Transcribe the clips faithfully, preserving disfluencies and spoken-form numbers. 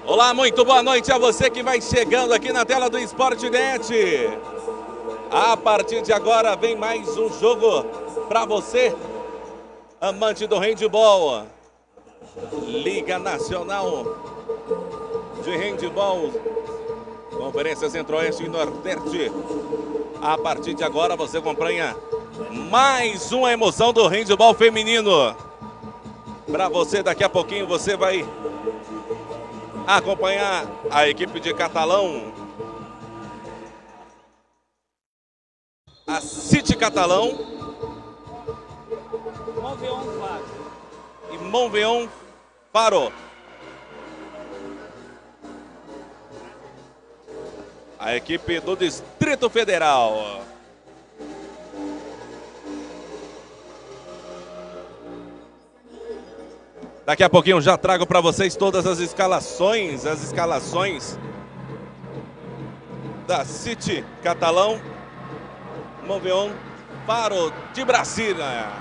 Olá, muito boa noite a você que vai chegando aqui na tela do Sportnet. A partir de agora vem mais um jogo para você, amante do handebol. Liga Nacional de Handebol, Conferência Centro-Oeste e Nordeste. A partir de agora você acompanha mais uma emoção do handebol feminino. Para você, daqui a pouquinho você vai acompanhar a equipe de Catalão, a City Catalão e Montveon Faro. A equipe do Distrito Federal. Daqui a pouquinho já trago para vocês todas as escalações, as escalações da City Catalão, Montveon Faro de Brasília.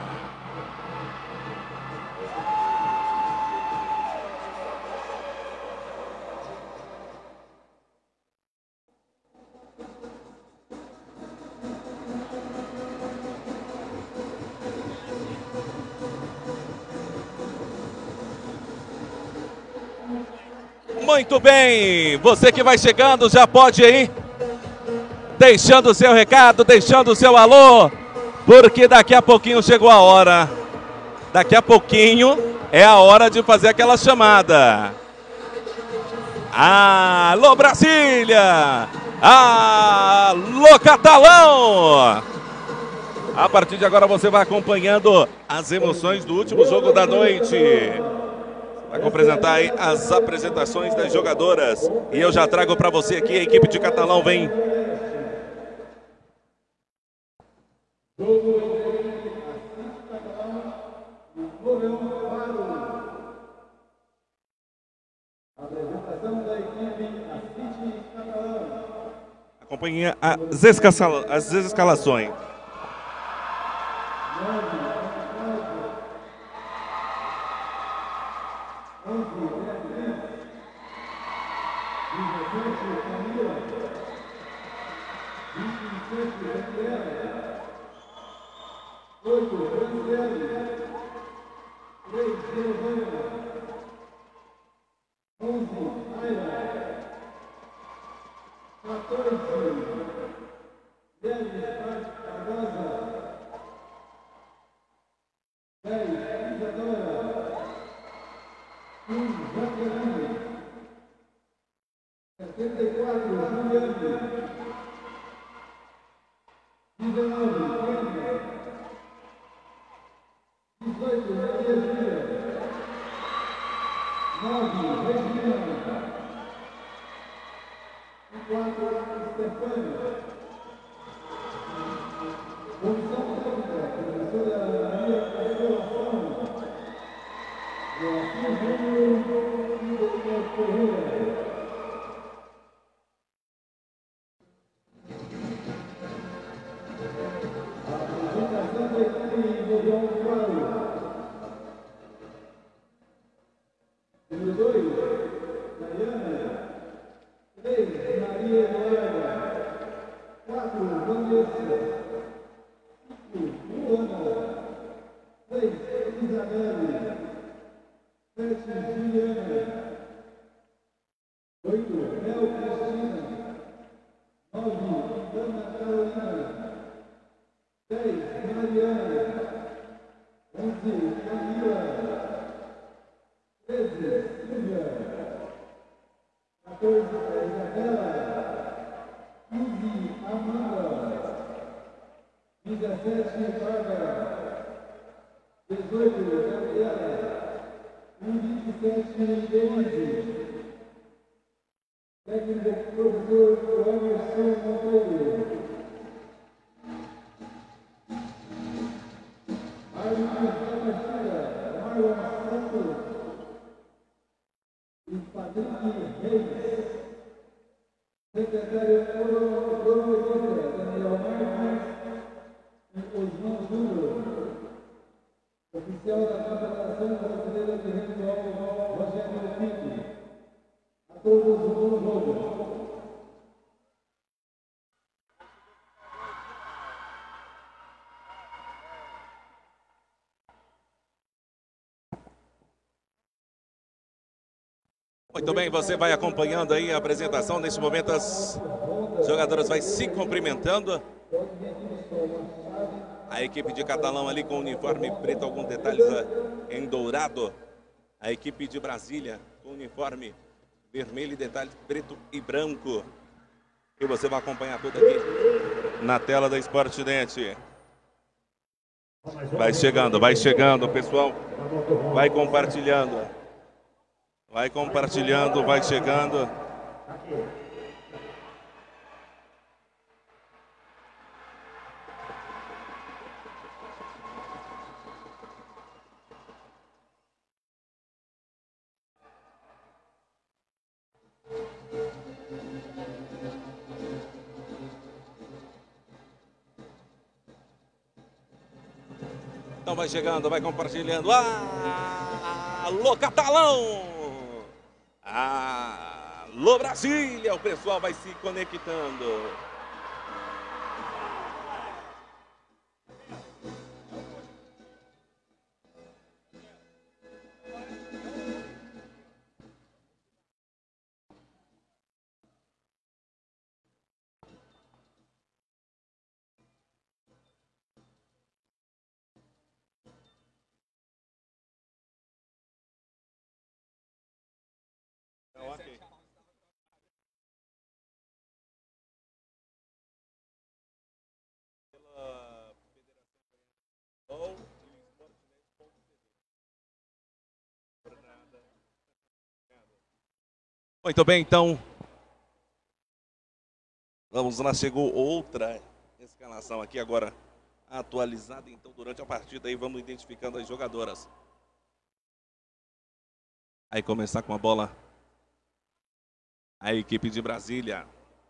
Muito bem, você que vai chegando já pode ir deixando o seu recado, deixando o seu alô, porque daqui a pouquinho chegou a hora. Daqui a pouquinho é a hora de fazer aquela chamada. Alô Brasília! Alô Catalão! A partir de agora você vai acompanhando as emoções do último jogo da noite. Vai apresentar aí as apresentações das jogadoras. E eu já trago para você aqui a equipe de Catalão. Vem. Acompanhe as, escala, as escalações. Oficial da Confederação Brasileira de Handebol, Rogério Pinto. Muito bem, você vai acompanhando aí a apresentação. Neste momento as jogadoras vai se cumprimentando. A equipe de Catalão ali com o uniforme preto, alguns detalhes em dourado. A equipe de Brasília com o uniforme vermelho e detalhes preto e branco. E você vai acompanhar tudo aqui na tela da Sportnet. Vai chegando, vai chegando, pessoal. Vai compartilhando. Vai compartilhando, vai chegando. Então vai chegando, vai compartilhando. Ah, alô, Catalão! Alô, Brasília! O pessoal vai se conectando. Okay. Muito bem, então. Vamos lá, chegou outra escalação aqui agora atualizada. Então, durante a partida aí, vamos identificando as jogadoras. Aí começar com a bola a equipe de Brasília.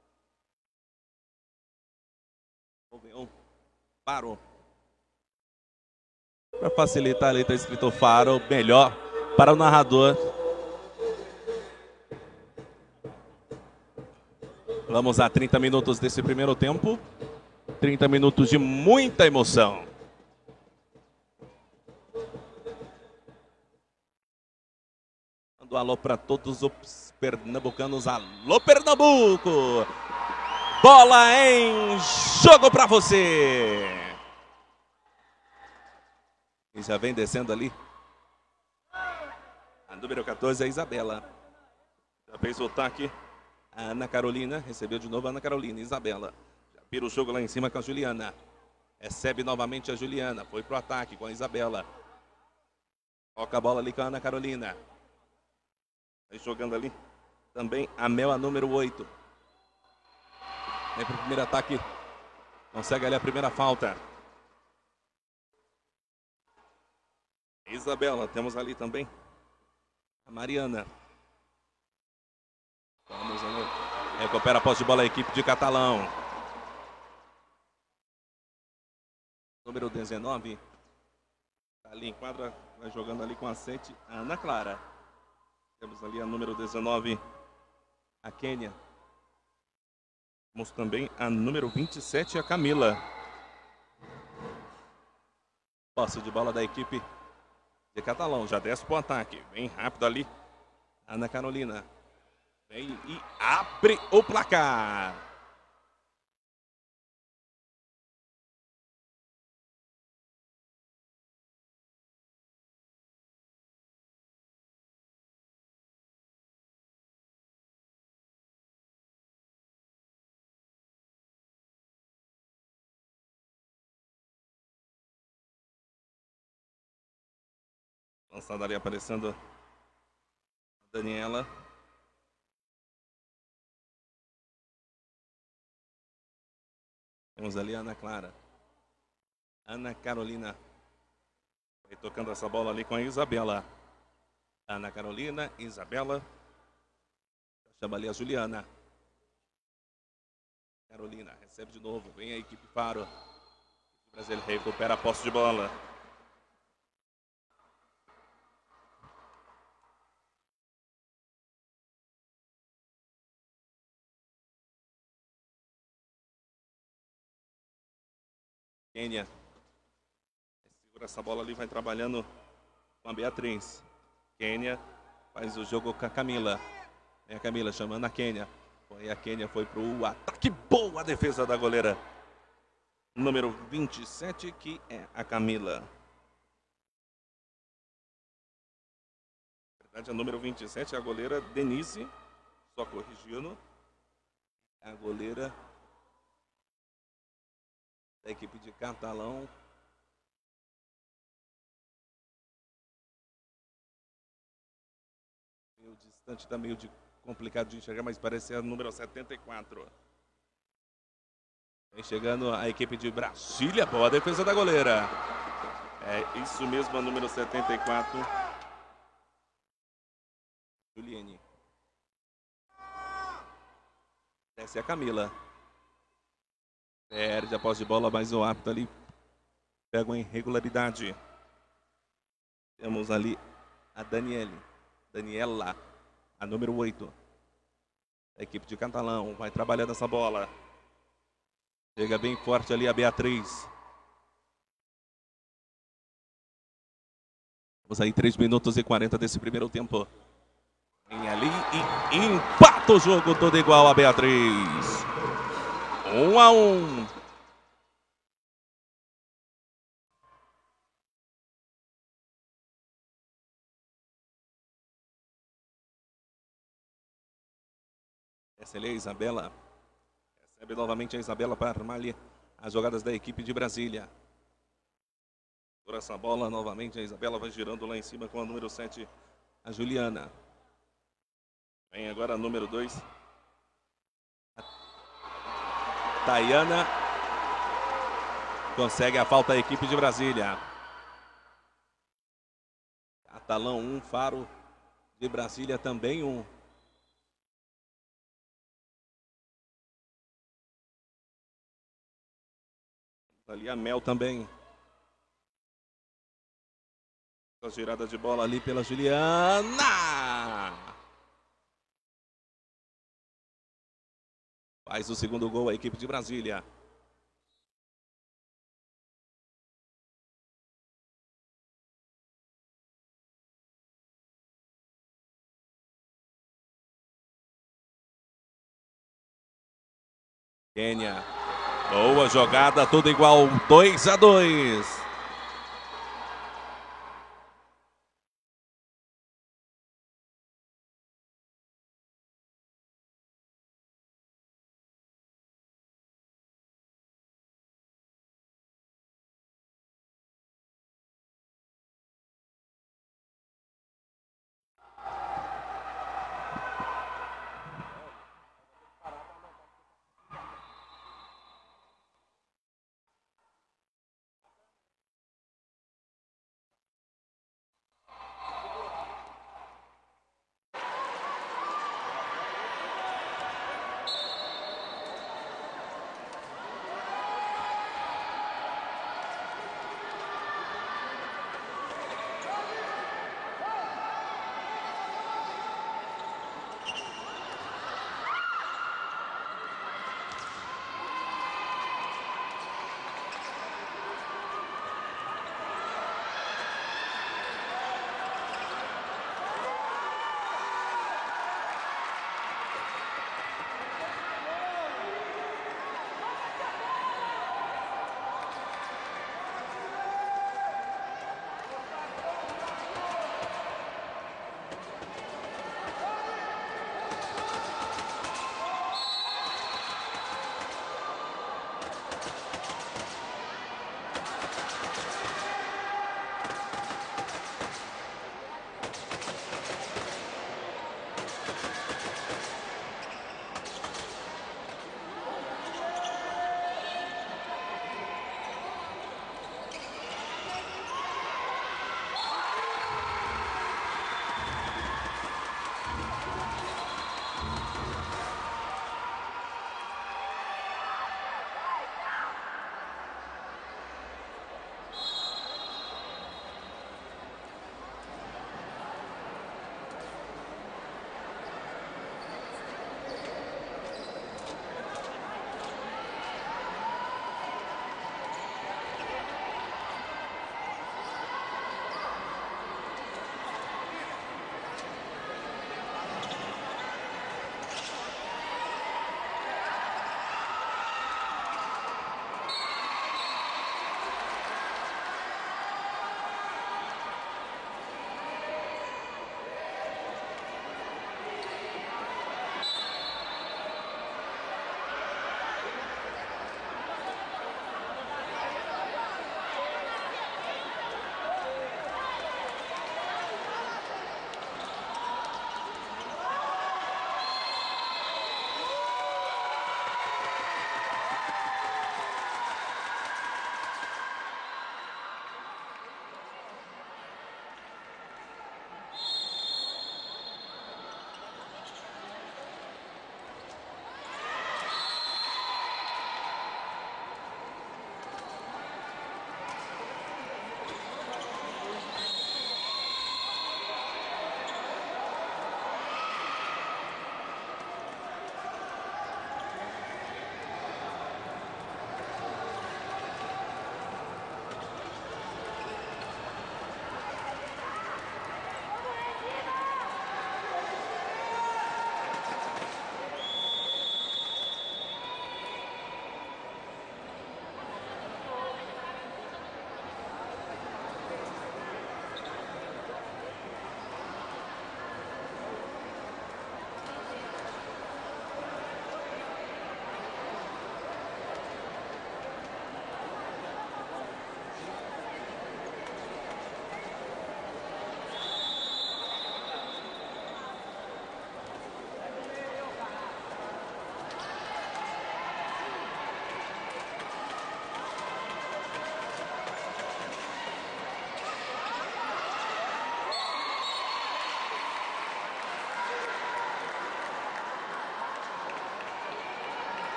Parou. Para facilitar ali, está escrito Faro, melhor para o narrador. Vamos a trinta minutos desse primeiro tempo. trinta minutos de muita emoção. Mando um alô para todos os pernambucanos. Alô, Pernambuco! Bola em jogo para você! E já vem descendo ali. A número quatorze é a Isabela. Já fez o taque. A Ana Carolina. Recebeu de novo a Ana Carolina. Isabela. Já vira o jogo lá em cima com a Juliana. Recebe novamente a Juliana. Foi pro ataque com a Isabela. Toca a bola ali com a Ana Carolina. Vai jogando ali. Também a Mel, a número oito. Vem pro primeiro ataque. Consegue ali a primeira falta. Isabela, temos ali também a Mariana. Vamos ali. Recupera a posse de bola a equipe de Catalão. Número dezenove. Tá ali em quadra, vai jogando ali com a sete, a Ana Clara. Temos ali a número dezenove, a Kênia. Temos também a número vinte e sete, a Camila. Posse de bola da equipe de Catalão, já desce para o ataque, bem rápido ali, Ana Carolina, vem e abre o placar. Lançada ali aparecendo a Daniela. Temos ali a Ana Clara. Ana Carolina. Vai tocando essa bola ali com a Isabela. Ana Carolina, Isabela. Chama ali a Juliana. Carolina recebe de novo. Vem a equipe Faro. O Brasil recupera a posse de bola. Kênia. Segura essa bola ali, vai trabalhando com a Beatriz. Kênia Faz o jogo com a Camila. É a Camila chamando a Kênia. Foi a Kênia, foi pro ataque. Boa defesa da goleira. Número vinte e sete, que é a Camila. Na verdade, a número vinte e sete é a goleira Denise. Só corrigindo. A goleira da equipe de Catalão. Meio distante, está meio de complicado de enxergar, mas parece ser a número setenta e quatro. Vem chegando a equipe de Brasília. Boa defesa da goleira. É isso mesmo, a número setenta e quatro. Juliane. Desce a Camila. Perde a posse de bola, mas o árbitro ali pega uma irregularidade. Temos ali a Daniele. Daniela, a número oito. A equipe de Catalão vai trabalhando essa bola. Chega bem forte ali a Beatriz. Vamos aí, três minutos e quarenta desse primeiro tempo. Vem ali e empata o jogo todo igual a Beatriz. Um a um. Essa ali é a Isabela. Recebe novamente a Isabela para armar ali as jogadas da equipe de Brasília. Por essa bola, novamente a Isabela vai girando lá em cima com a número sete, a Juliana. Vem agora a número dois, a Tayana. Consegue a falta a equipe de Brasília. Catalão um, Faro de Brasília também um. Ali a Mel também. A girada de bola ali pela Juliana. Faz o segundo gol a equipe de Brasília. Kênia. Boa jogada, tudo igual, dois a dois.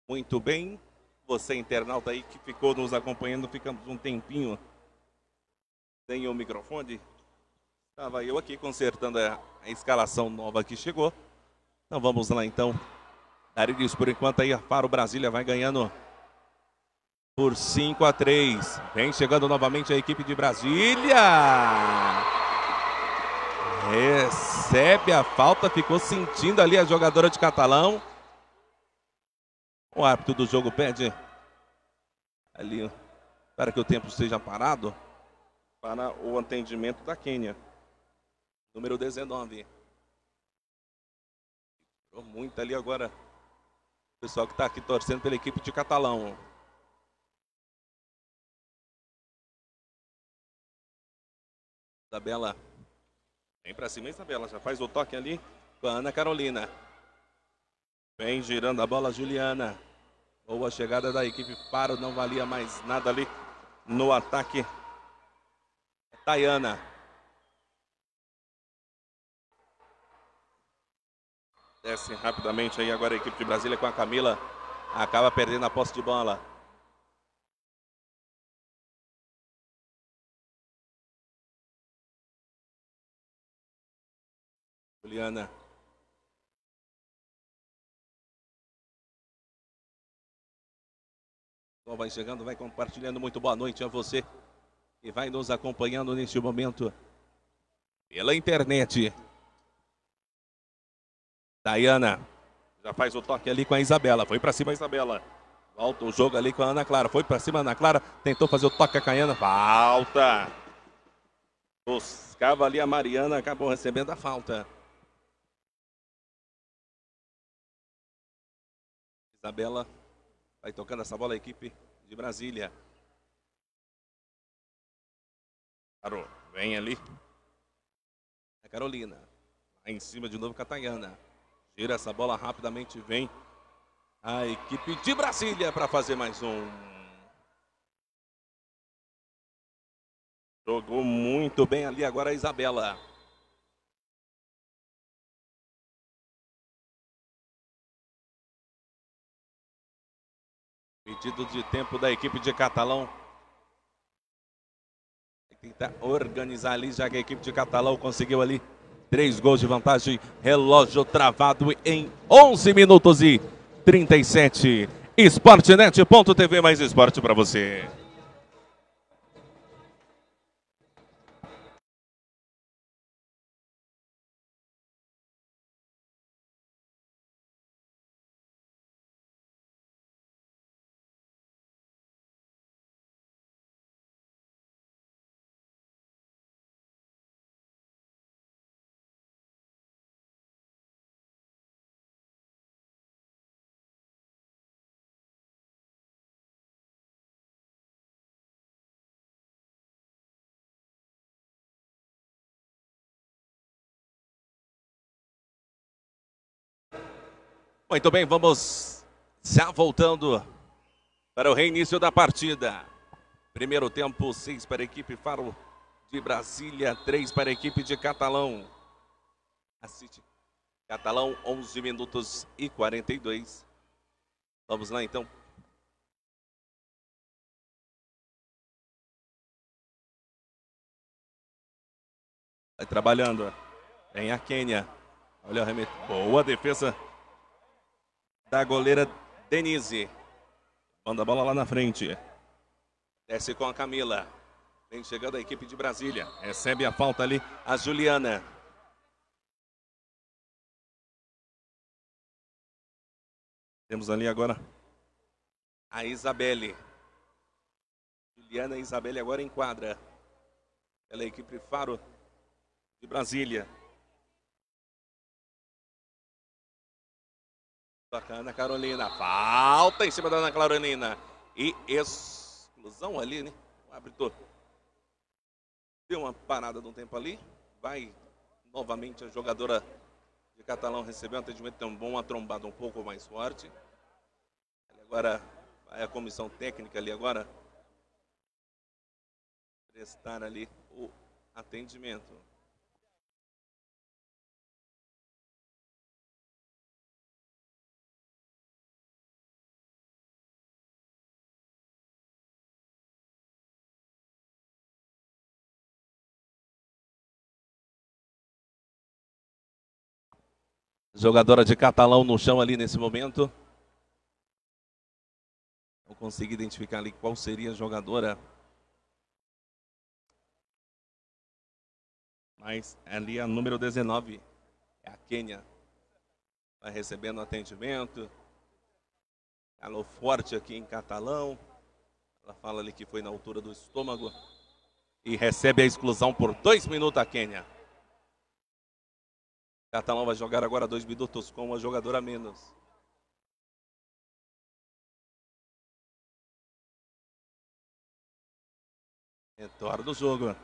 Muito bem. Você, internauta aí que ficou nos acompanhando, ficamos um tempinho sem o microfone. Estava eu aqui consertando a, a escalação nova que chegou. Então vamos lá então. Dar início por enquanto aí. A Faro Brasília vai ganhando por cinco a três. Vem chegando novamente a equipe de Brasília. Recebe a falta. Ficou sentindo ali a jogadora de Catalão. O árbitro do jogo pede ali para que o tempo seja parado para o atendimento da Quênia. Número dezenove. Muito ali agora. O pessoal que está aqui torcendo pela equipe de Catalão. Isabela. Vem para cima, Isabela. Já faz o toque ali com a Ana Carolina. Vem girando a bola, Juliana. Boa chegada da equipe Faro. Não valia mais nada ali no ataque. Tayana. Desce rapidamente aí agora a equipe de Brasília com a Camila. Acaba perdendo a posse de bola. Juliana. Então vai chegando, vai compartilhando. Muito boa noite a você e vai nos acompanhando neste momento pela internet. Dayana já faz o toque ali com a Isabela. Foi para cima a Isabela. Volta o jogo ali com a Ana Clara. Foi para cima a Ana Clara. Tentou fazer o toque a Caiana. Falta. Buscava ali a Mariana. Acabou recebendo a falta. Isabela vai tocando essa bola a equipe de Brasília. Parou. Vem ali a Carolina. Lá em cima de novo com a Tayana. Gira essa bola rapidamente. Vem a equipe de Brasília para fazer mais um. Jogou muito bem ali agora a Isabela. Pedido de tempo da equipe de Catalão. Tentar organizar ali, já que a equipe de Catalão conseguiu ali três gols de vantagem. Relógio travado em onze minutos e trinta e sete. Sportnet ponto T V, mais esporte para você. Muito bem, vamos já voltando para o reinício da partida. Primeiro tempo, seis para a equipe Faro de Brasília, três para a equipe de Catalão. Assiste. Catalão, onze minutos e quarenta e dois. Vamos lá então. Vai trabalhando. Vem a Quênia. Olha o arremesso. Boa defesa da goleira Denise. Manda a bola lá na frente. Desce com a Camila. Vem chegando a equipe de Brasília. Recebe a falta ali a Juliana. Temos ali agora a Isabelle. Juliana e Isabelle agora em quadra. Pela equipe Faro de Brasília. Toca Ana Carolina. Falta em cima da Ana Carolina. E exclusão ali, né? O árbitro deu uma parada de um tempo ali. Vai novamente a jogadora de Catalão receber um atendimento. Tem um bom atrombado um pouco mais forte. Agora vai a comissão técnica ali agora prestar ali o atendimento. Jogadora de Catalão no chão ali nesse momento. Não consigo identificar ali qual seria a jogadora. Mas ali a número dezenove é a Kênia. Vai recebendo atendimento. Calor forte aqui em Catalão. Ela fala ali que foi na altura do estômago. E recebe a exclusão por dois minutos a Kênia. Catalão vai jogar agora dois minutos com uma jogadora a menos. Retorno do jogo.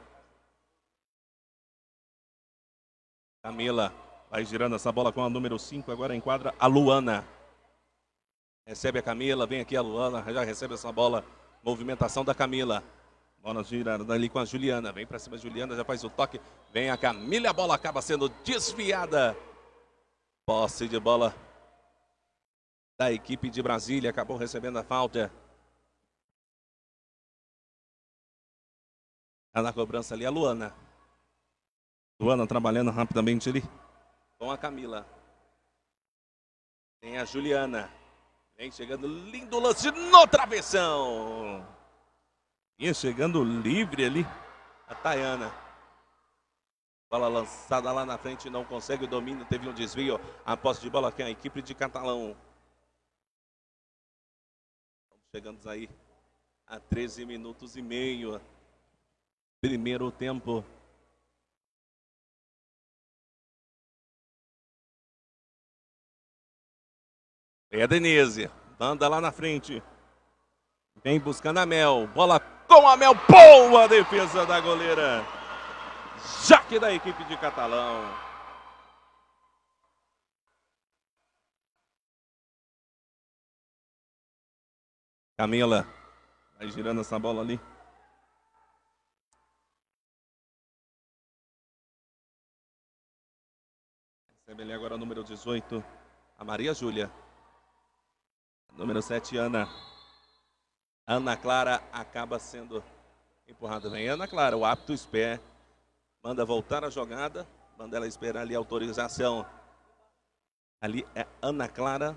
Camila vai girando essa bola com a número cinco. Agora enquadra a Luana. Recebe a Camila, vem aqui a Luana, já recebe essa bola. Movimentação da Camila. Bola girando ali com a Juliana. Vem para cima a Juliana, já faz o toque. Vem a Camila, a bola acaba sendo desviada. Posse de bola da equipe de Brasília. Acabou recebendo a falta. Na cobrança ali a Luana. Luana trabalhando rapidamente ali com a Camila. Tem a Juliana. Vem chegando, lindo lance no travessão. Ia chegando livre ali a Tayana. Bola lançada lá na frente, não consegue o domínio, teve um desvio. A posse de bola que é a equipe de Catalão. Estamos chegando aí a treze minutos e meio. Primeiro tempo. É a Denise, manda lá na frente. Vem buscando a Mel. Bola com a Mel. Boa defesa da goleira Jaque da equipe de Catalão. Camila vai girando essa bola ali. Recebe ali agora o número dezoito, a Maria Júlia. Número sete, Ana. Ana Clara acaba sendo empurrada. Vem Ana Clara, o apto espé. Manda voltar a jogada. Manda ela esperar ali a autorização. Ali é Ana Clara.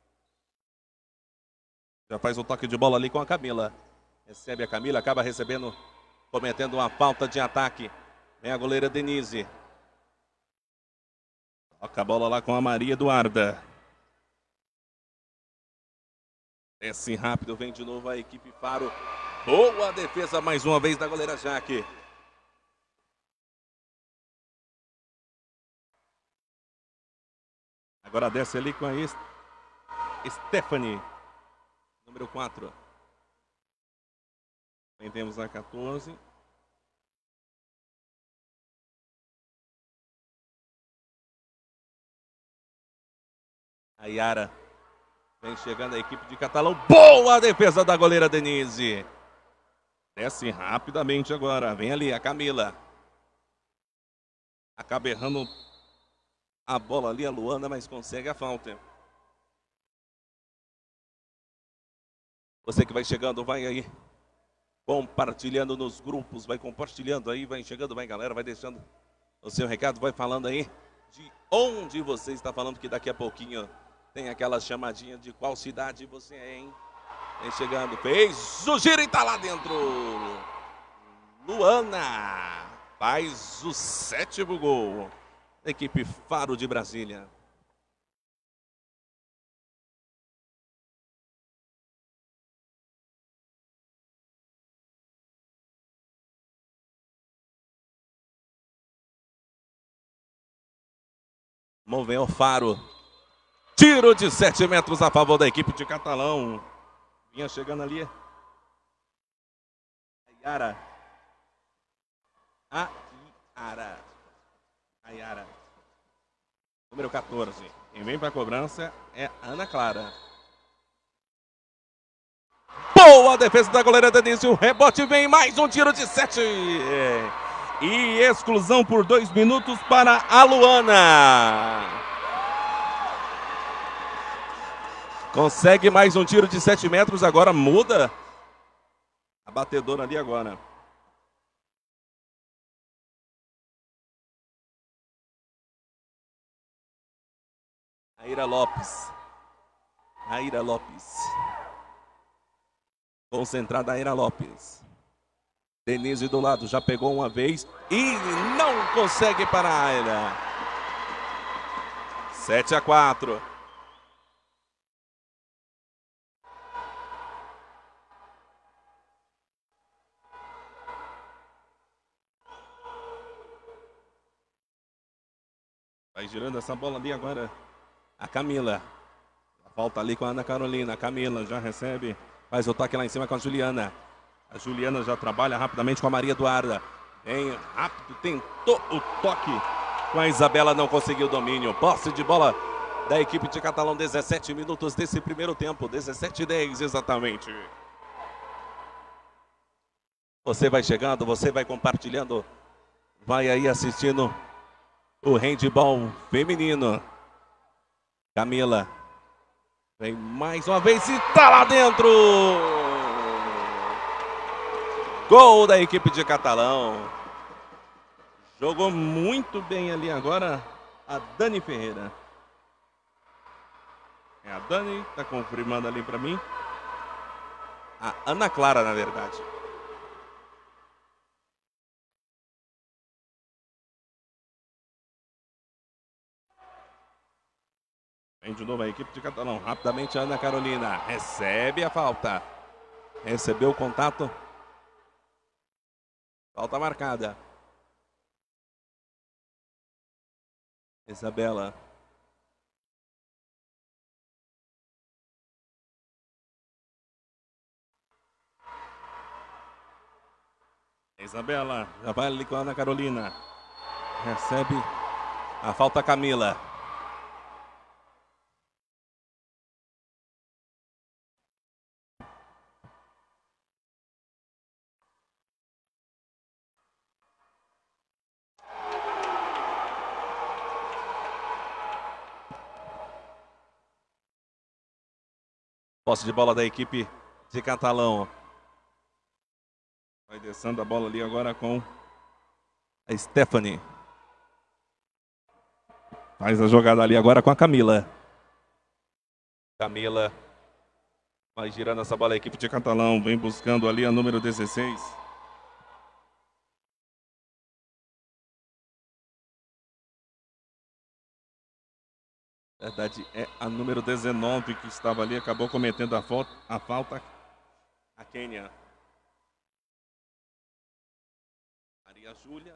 Já faz o toque de bola ali com a Camila. Recebe a Camila, acaba recebendo, cometendo uma falta de ataque. Vem a goleira Denise. Toca a bola lá com a Maria Eduarda. Desce rápido, vem de novo a equipe Faro. Boa defesa mais uma vez da goleira Jaque. Agora desce ali com a Stephanie, número quatro. Também temos a quatorze. A Yara. Vem chegando a equipe de Catalão. Boa defesa da goleira Denise. Desce rapidamente agora. Vem ali a Camila. Acaba errando a bola ali a Luana, mas consegue a falta. Você que vai chegando, vai aí compartilhando nos grupos. Vai compartilhando aí, vai chegando, vai galera, vai deixando o seu recado. Vai falando aí de onde você está falando, que daqui a pouquinho tem aquela chamadinha de qual cidade você é, hein? Vem chegando, fez o giro e tá lá dentro. Luana faz o sétimo gol. Equipe Faro de Brasília. Moveu o Faro. Tiro de sete metros a favor da equipe de Catalão. Vinha chegando ali. A Yara. A Yara. A Yara. Número quatorze. Quem vem para a cobrança é a Ana Clara. Boa defesa da goleira Denise. O rebote vem, mais um tiro de sete. E exclusão por dois minutos para a Luana. Consegue mais um tiro de sete metros, agora muda a batedora ali agora. Aira Lopes. Aira Lopes. Concentrada Aira Lopes. Denise do lado, já pegou uma vez e não consegue parar a Aira. sete a quatro. Vai girando essa bola ali agora. A Camila. Volta ali com a Ana Carolina. A Camila já recebe. Faz o toque lá em cima com a Juliana. A Juliana já trabalha rapidamente com a Maria Eduarda. Vem rápido, tentou o toque. Com a Isabela, não conseguiu o domínio. Posse de bola da equipe de Catalão. dezessete minutos desse primeiro tempo. dezessete e dez exatamente. Você vai chegando, você vai compartilhando. Vai aí assistindo o handball feminino. Camila. Vem mais uma vez e tá lá dentro. Gol da equipe de Catalão. Jogou muito bem ali agora a Dani Ferreira. É a Dani, tá confirmando ali para mim. A Ana Clara, na verdade. Vem de novo a equipe de Catalão. Rapidamente a Ana Carolina recebe a falta. Recebeu o contato. Falta marcada. Isabela. Isabela já vai ali com a Ana Carolina. Recebe a falta Camila. Posse de bola da equipe de Catalão. Vai descendo a bola ali agora com a Stephanie. Faz a jogada ali agora com a Camila. Camila vai girando essa bola a equipe de Catalão. Vem buscando ali a número dezesseis. Na verdade, é a número dezenove que estava ali, acabou cometendo a falta, a falta a Kênia. Maria Júlia.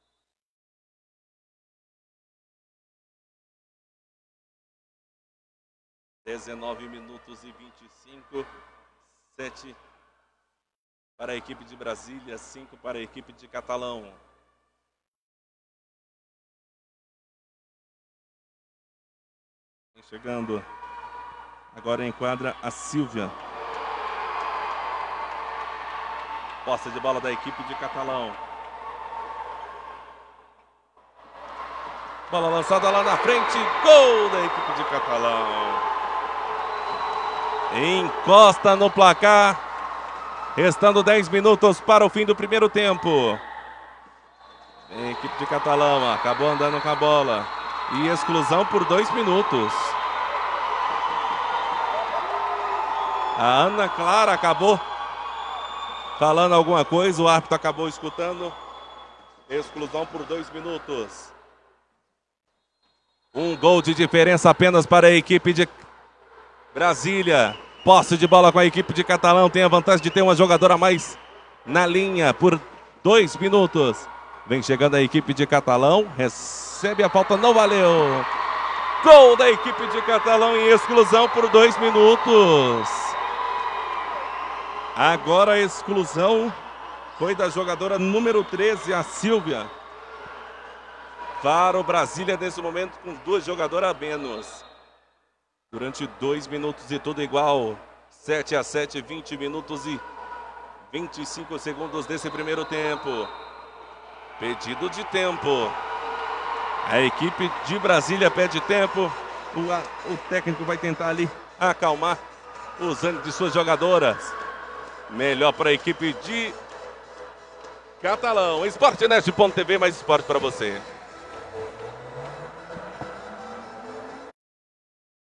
dezenove minutos e vinte e cinco. sete para a equipe de Brasília, cinco para a equipe de Catalão. Chegando. Agora enquadra a Silvia. Posse de bola da equipe de Catalão. Bola lançada lá na frente. Gol da equipe de Catalão. Encosta no placar. Restando dez minutos para o fim do primeiro tempo. A equipe de Catalão acabou andando com a bola. E exclusão por dois minutos. A Ana Clara acabou falando alguma coisa, o árbitro acabou escutando. Exclusão por dois minutos. Um gol de diferença apenas para a equipe de Brasília. Posse de bola com a equipe de Catalão. Tem a vantagem de ter uma jogadora a mais na linha por dois minutos. Vem chegando a equipe de Catalão. Recebe a falta, não valeu. Gol da equipe de Catalão em exclusão por dois minutos. Agora a exclusão foi da jogadora número treze, a Silvia. Para o Brasília nesse momento com duas jogadoras a menos. Durante dois minutos e tudo igual. sete a sete, vinte minutos e vinte e cinco segundos desse primeiro tempo. Pedido de tempo. A equipe de Brasília pede tempo. O, o técnico vai tentar ali acalmar usando de suas jogadoras. Melhor para a equipe de Catalão. Esportenet ponto T V, mais esporte para você.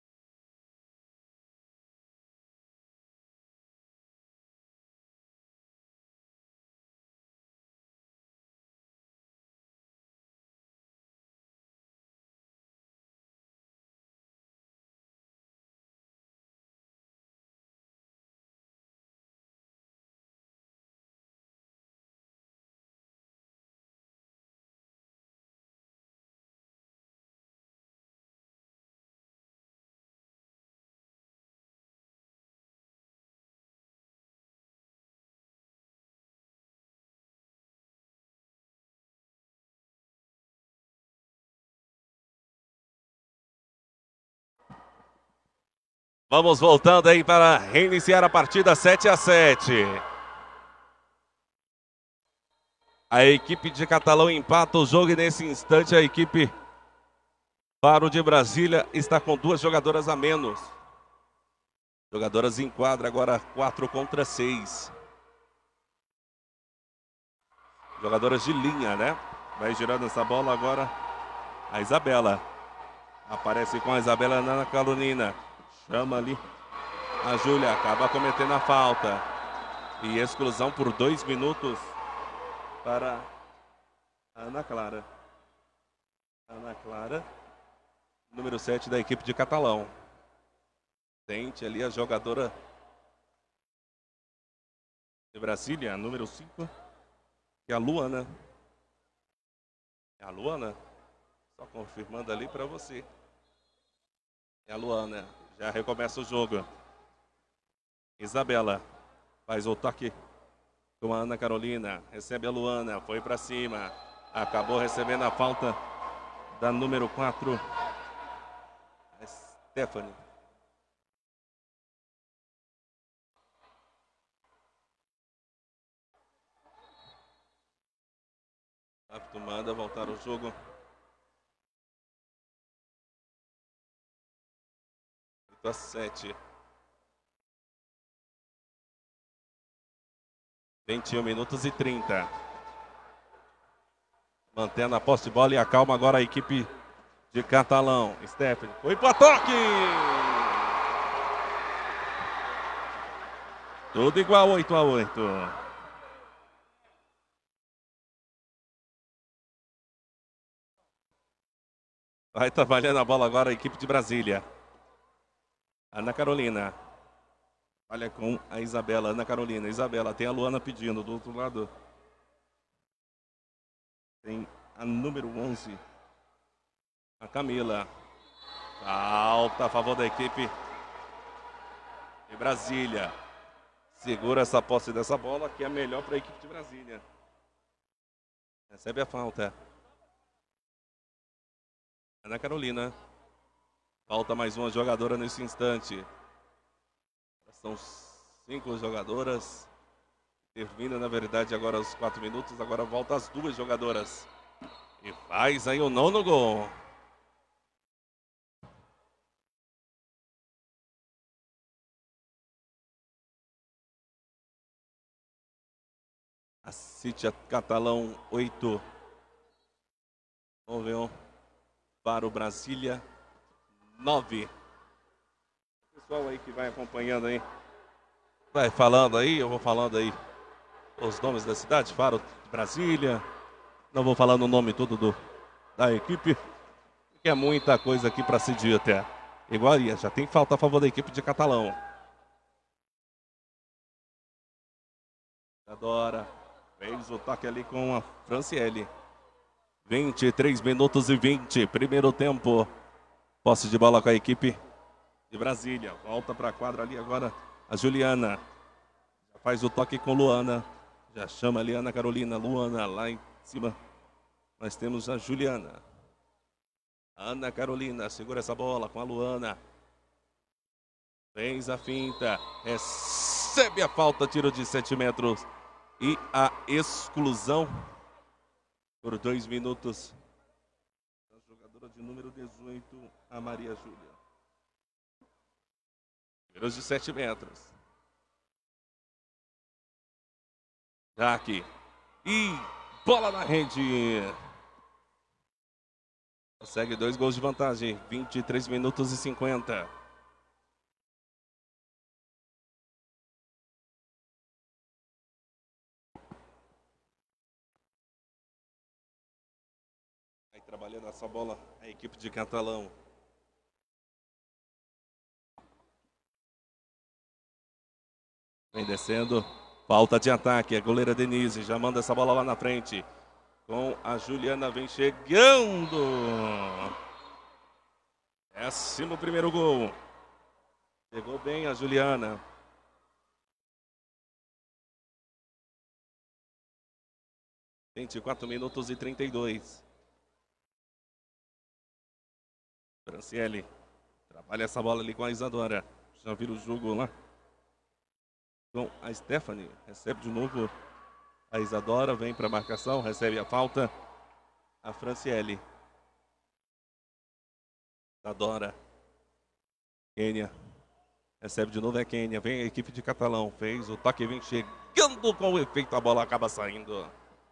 Vamos voltando aí para reiniciar a partida sete a sete. A equipe de Catalão empata o jogo e nesse instante a equipe Faro de Brasília está com duas jogadoras a menos. Jogadoras em quadra agora quatro contra seis. Jogadoras de linha, né? Vai girando essa bola agora a Isabela. Aparece com a Isabela na Carolina. Chama ali a Júlia. Acaba cometendo a falta. E exclusão por dois minutos para a Ana Clara. Ana Clara, número sete da equipe de Catalão. Tente ali a jogadora de Brasília, número cinco. Que é a Luana. É a Luana? Só confirmando ali para você. É a Luana. Já recomeça o jogo. Isabela faz o toque com a Ana Carolina. Recebe a Luana. Foi para cima. Acabou recebendo a falta da número quatro. A Stephanie. Árbitro manda voltar o jogo. oito a sete. vinte e um minutos e trinta. Mantendo a posse de bola e acalma agora a equipe de Catalão. Stephanie foi para toque. Tudo igual, oito a oito. Vai trabalhando a bola agora a equipe de Brasília. Ana Carolina. Olha com a Isabela. Ana Carolina. Isabela. Tem a Luana pedindo do outro lado. Tem a número onze. A Camila. Falta a favor da equipe de Brasília. Segura essa posse dessa bola que é melhor para a equipe de Brasília. Recebe a falta. Ana Carolina. Falta mais uma jogadora nesse instante. São cinco jogadoras. Termina, na verdade, agora os quatro minutos. Agora volta as duas jogadoras. E faz aí o nono gol. A Cítia Catalão oito. Vamos ver um. Para o Brasília nove. Pessoal aí que vai acompanhando aí. Vai falando aí, eu vou falando aí os nomes da cidade, Faro, Brasília. Não vou falando o nome todo do, da equipe, porque é muita coisa aqui para se dizer até. Iguaria, já tem falta a favor da equipe de Catalão. Adora. Fez o toque ali com a Franciele. vinte e três minutos e vinte, primeiro tempo. Posse de bola com a equipe de Brasília. Volta para a quadra ali agora a Juliana. Já faz o toque com Luana. Já chama ali a Ana Carolina. Luana lá em cima. Nós temos a Juliana. Ana Carolina segura essa bola com a Luana. Fez a finta. Recebe a falta, tiro de sete metros. E a exclusão por dois minutos. A jogadora de número dezoito, a Maria Júlia. Tiros de sete metros. Já aqui. E bola na rede. Consegue dois gols de vantagem. vinte e três minutos e cinquenta. Trabalhando essa bola, a equipe de Catalão. Vem descendo, falta de ataque, a goleira Denise já manda essa bola lá na frente. Com a Juliana, vem chegando. Décimo primeiro gol. Pegou bem a Juliana. vinte e quatro minutos e trinta e dois. Franciele trabalha essa bola ali com a Isadora. Já vira o jogo lá. Então, a Stephanie recebe de novo a Isadora, vem para a marcação, recebe a falta. A Franciele. Isadora. Kênia. Recebe de novo, é Kênia. Vem a equipe de Catalão. Fez o toque, vem chegando com o efeito, a bola acaba saindo.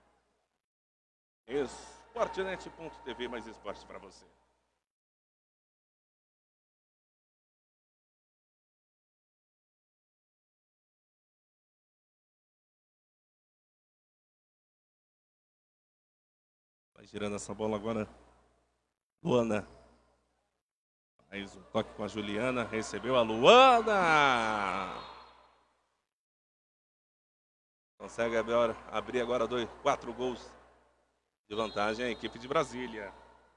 Esportenet ponto T V, mais esportes para você. Vai girando essa bola agora. Luana. Faz um toque com a Juliana. Recebeu a Luana. Consegue agora, abrir agora dois, quatro gols de vantagem a equipe de Brasília.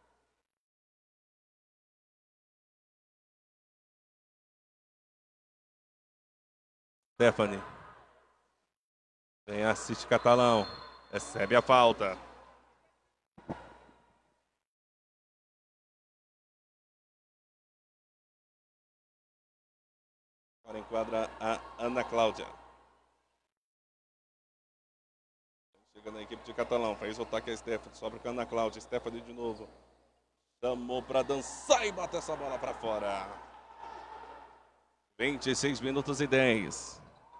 Stephanie. Vem, assiste Catalão. Recebe a falta. Agora enquadra a Ana Cláudia. Chega na equipe de Catalão. Faz o toque a Stephanie. Sobra com a Ana Cláudia. Stephanie de novo. Chamou para dançar e bota essa bola para fora. vinte e seis minutos e dez.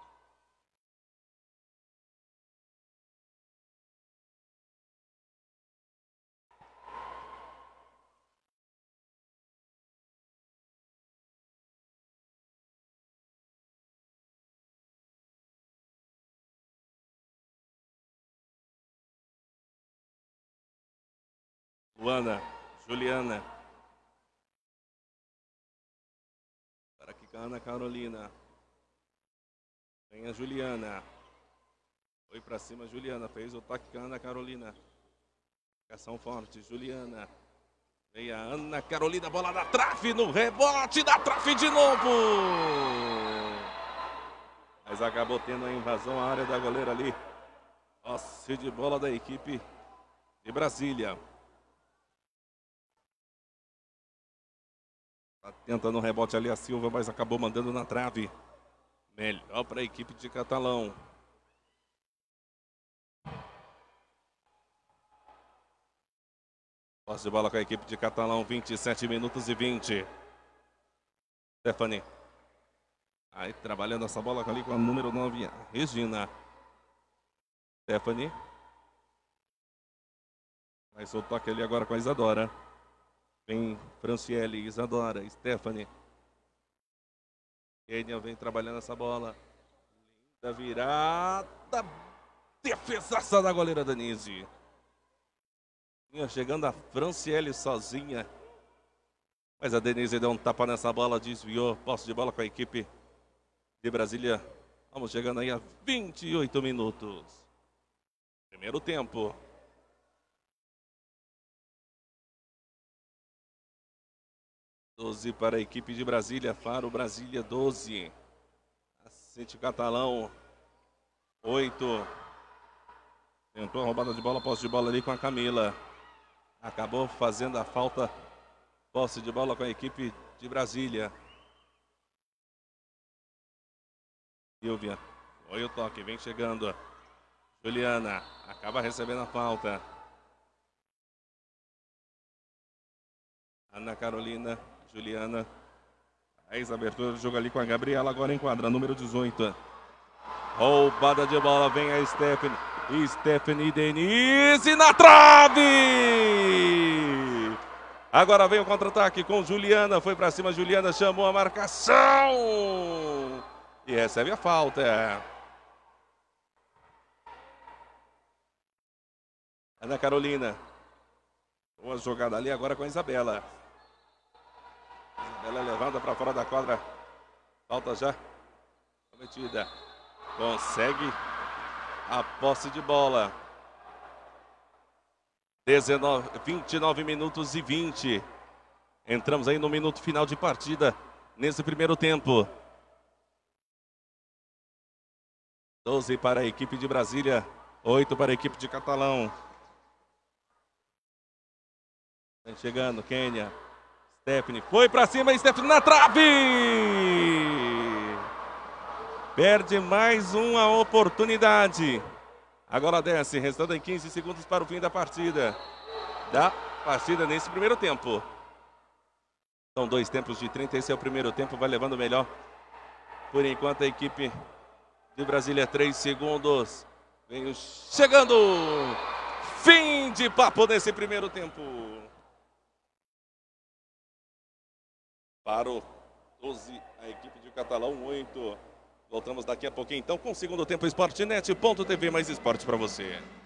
Luana, Juliana. Para aqui com a Ana Carolina. Vem a Juliana. Foi para cima, Juliana. Fez o toque com a Ana Carolina. Marcação forte, Juliana. Vem a Ana Carolina, bola na trave, no rebote da trave de novo. Mas acabou tendo a invasão à área da goleira ali. Posse de bola da equipe de Brasília. Tá tentando um rebote ali a Silva, mas acabou mandando na trave. Melhor para a equipe de Catalão. Posse de bola com a equipe de Catalão, vinte e sete minutos e vinte. Stephanie. Aí trabalhando essa bola ali com a número nove, Regina. Stephanie. Vai soltar o toque ali agora com a Isadora. Vem Franciele, Isadora, Stephanie. Kênia vem trabalhando essa bola. Linda virada. Defesaça da goleira Denise. Vinha chegando a Franciele sozinha. Mas a Denise deu um tapa nessa bola, desviou. Posse de bola com a equipe de Brasília. Vamos chegando aí a vinte e oito minutos. Primeiro tempo. doze para a equipe de Brasília. Faro Brasília doze. Assiste Catalão oito. Tentou a roubada de bola, posse de bola ali com a Camila. Acabou fazendo a falta. Posse de bola com a equipe de Brasília. Silvia. Foi o toque, vem chegando. Juliana. Acaba recebendo a falta. Ana Carolina. Juliana. Faz a abertura do jogo ali com a Gabriela. Agora enquadra, número dezoito. Roubada de bola, vem a Stephanie. Stephanie Denise na trave! Agora vem o contra-ataque com Juliana. Foi para cima, Juliana chamou a marcação. E recebe a falta. Ana Carolina. Boa jogada ali agora com a Isabela. Isabela levada para fora da quadra. Falta já cometida. Consegue a posse de bola. dezenove, vinte e nove minutos e vinte. Entramos aí no minuto final de partida nesse primeiro tempo. doze para a equipe de Brasília, oito para a equipe de Catalão. Vem chegando, Kênia. Stephanie foi para cima, Stephanie na trave! Perde mais uma oportunidade. Agora desce, restando em quinze segundos para o fim da partida. Da partida nesse primeiro tempo. São dois tempos de trinta, esse é o primeiro tempo, vai levando o melhor. Por enquanto a equipe de Brasília, três segundos. Vem chegando. Fim de papo nesse primeiro tempo. Para o doze, a equipe de Catalão, oito. Voltamos daqui a pouquinho então com o segundo tempo. Sportnet ponto tv, mais esporte para você.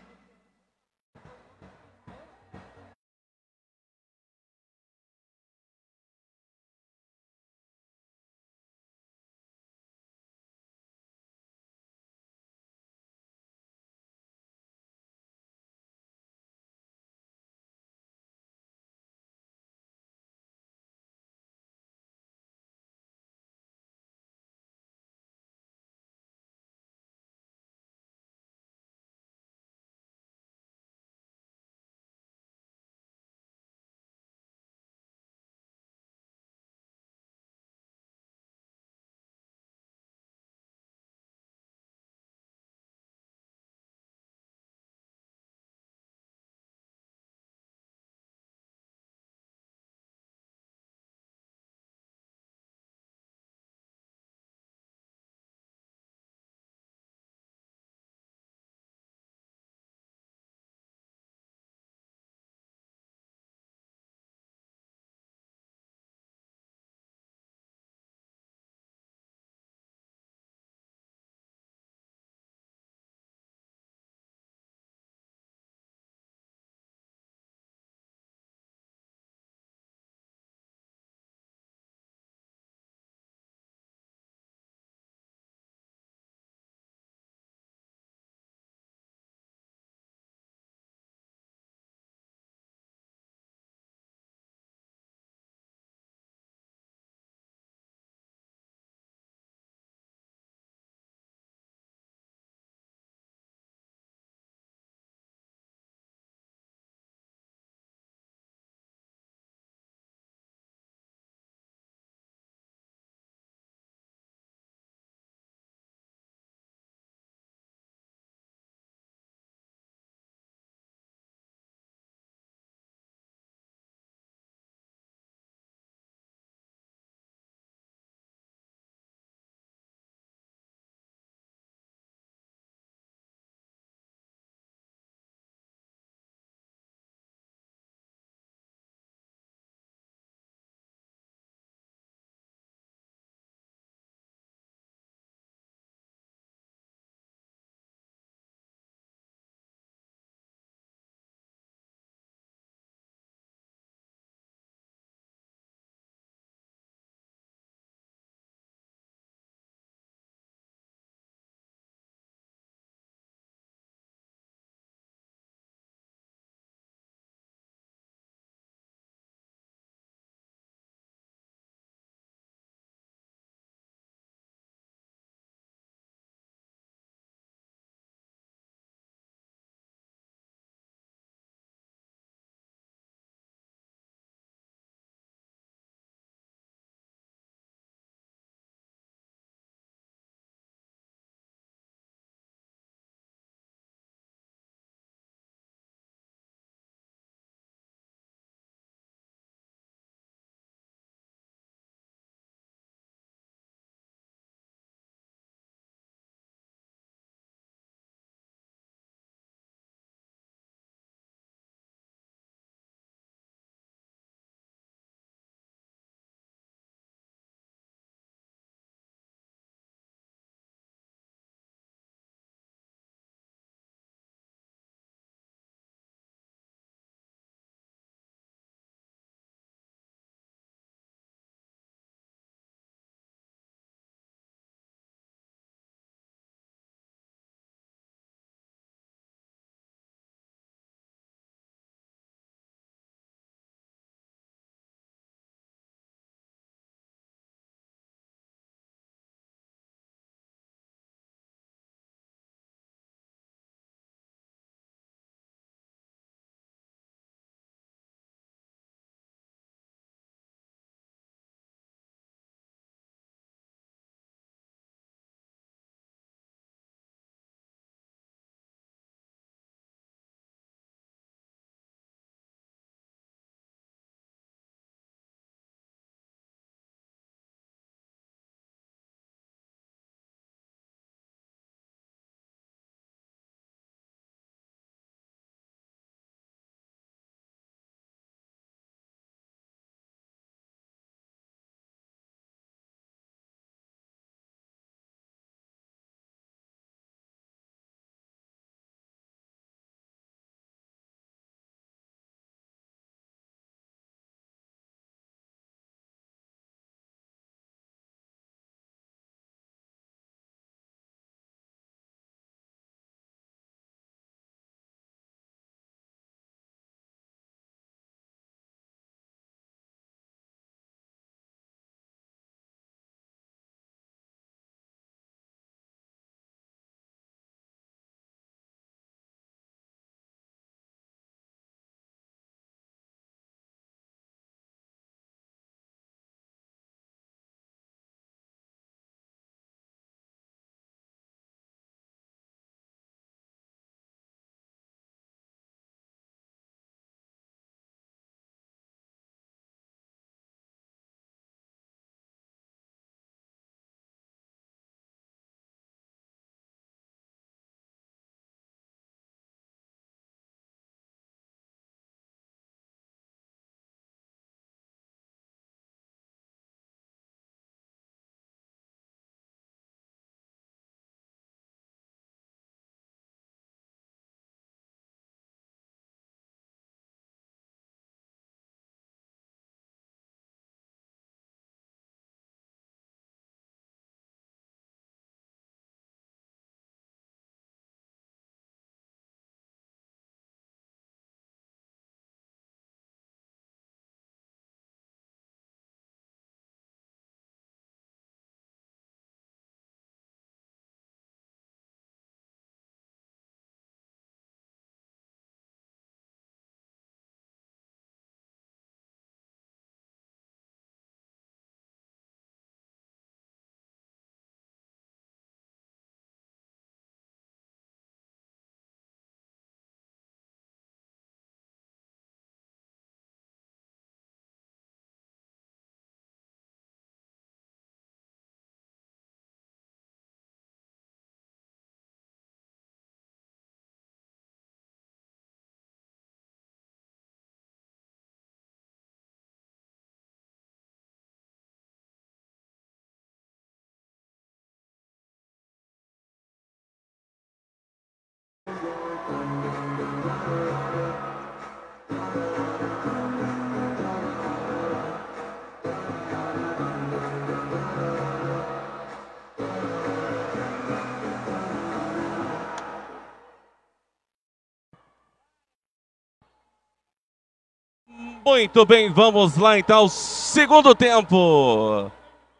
Muito bem, vamos lá então, segundo tempo.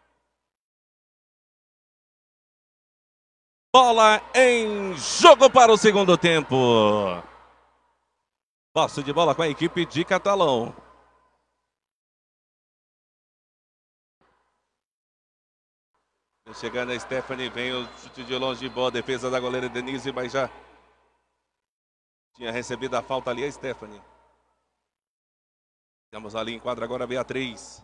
Bola em jogo para o segundo tempo. Posse de bola com a equipe de Catalão. Chegando a Stephanie, vem o chute de longe, boa defesa da goleira Denise, mas já tinha recebido a falta ali a Stephanie. Estamos ali em quadra agora a Beatriz.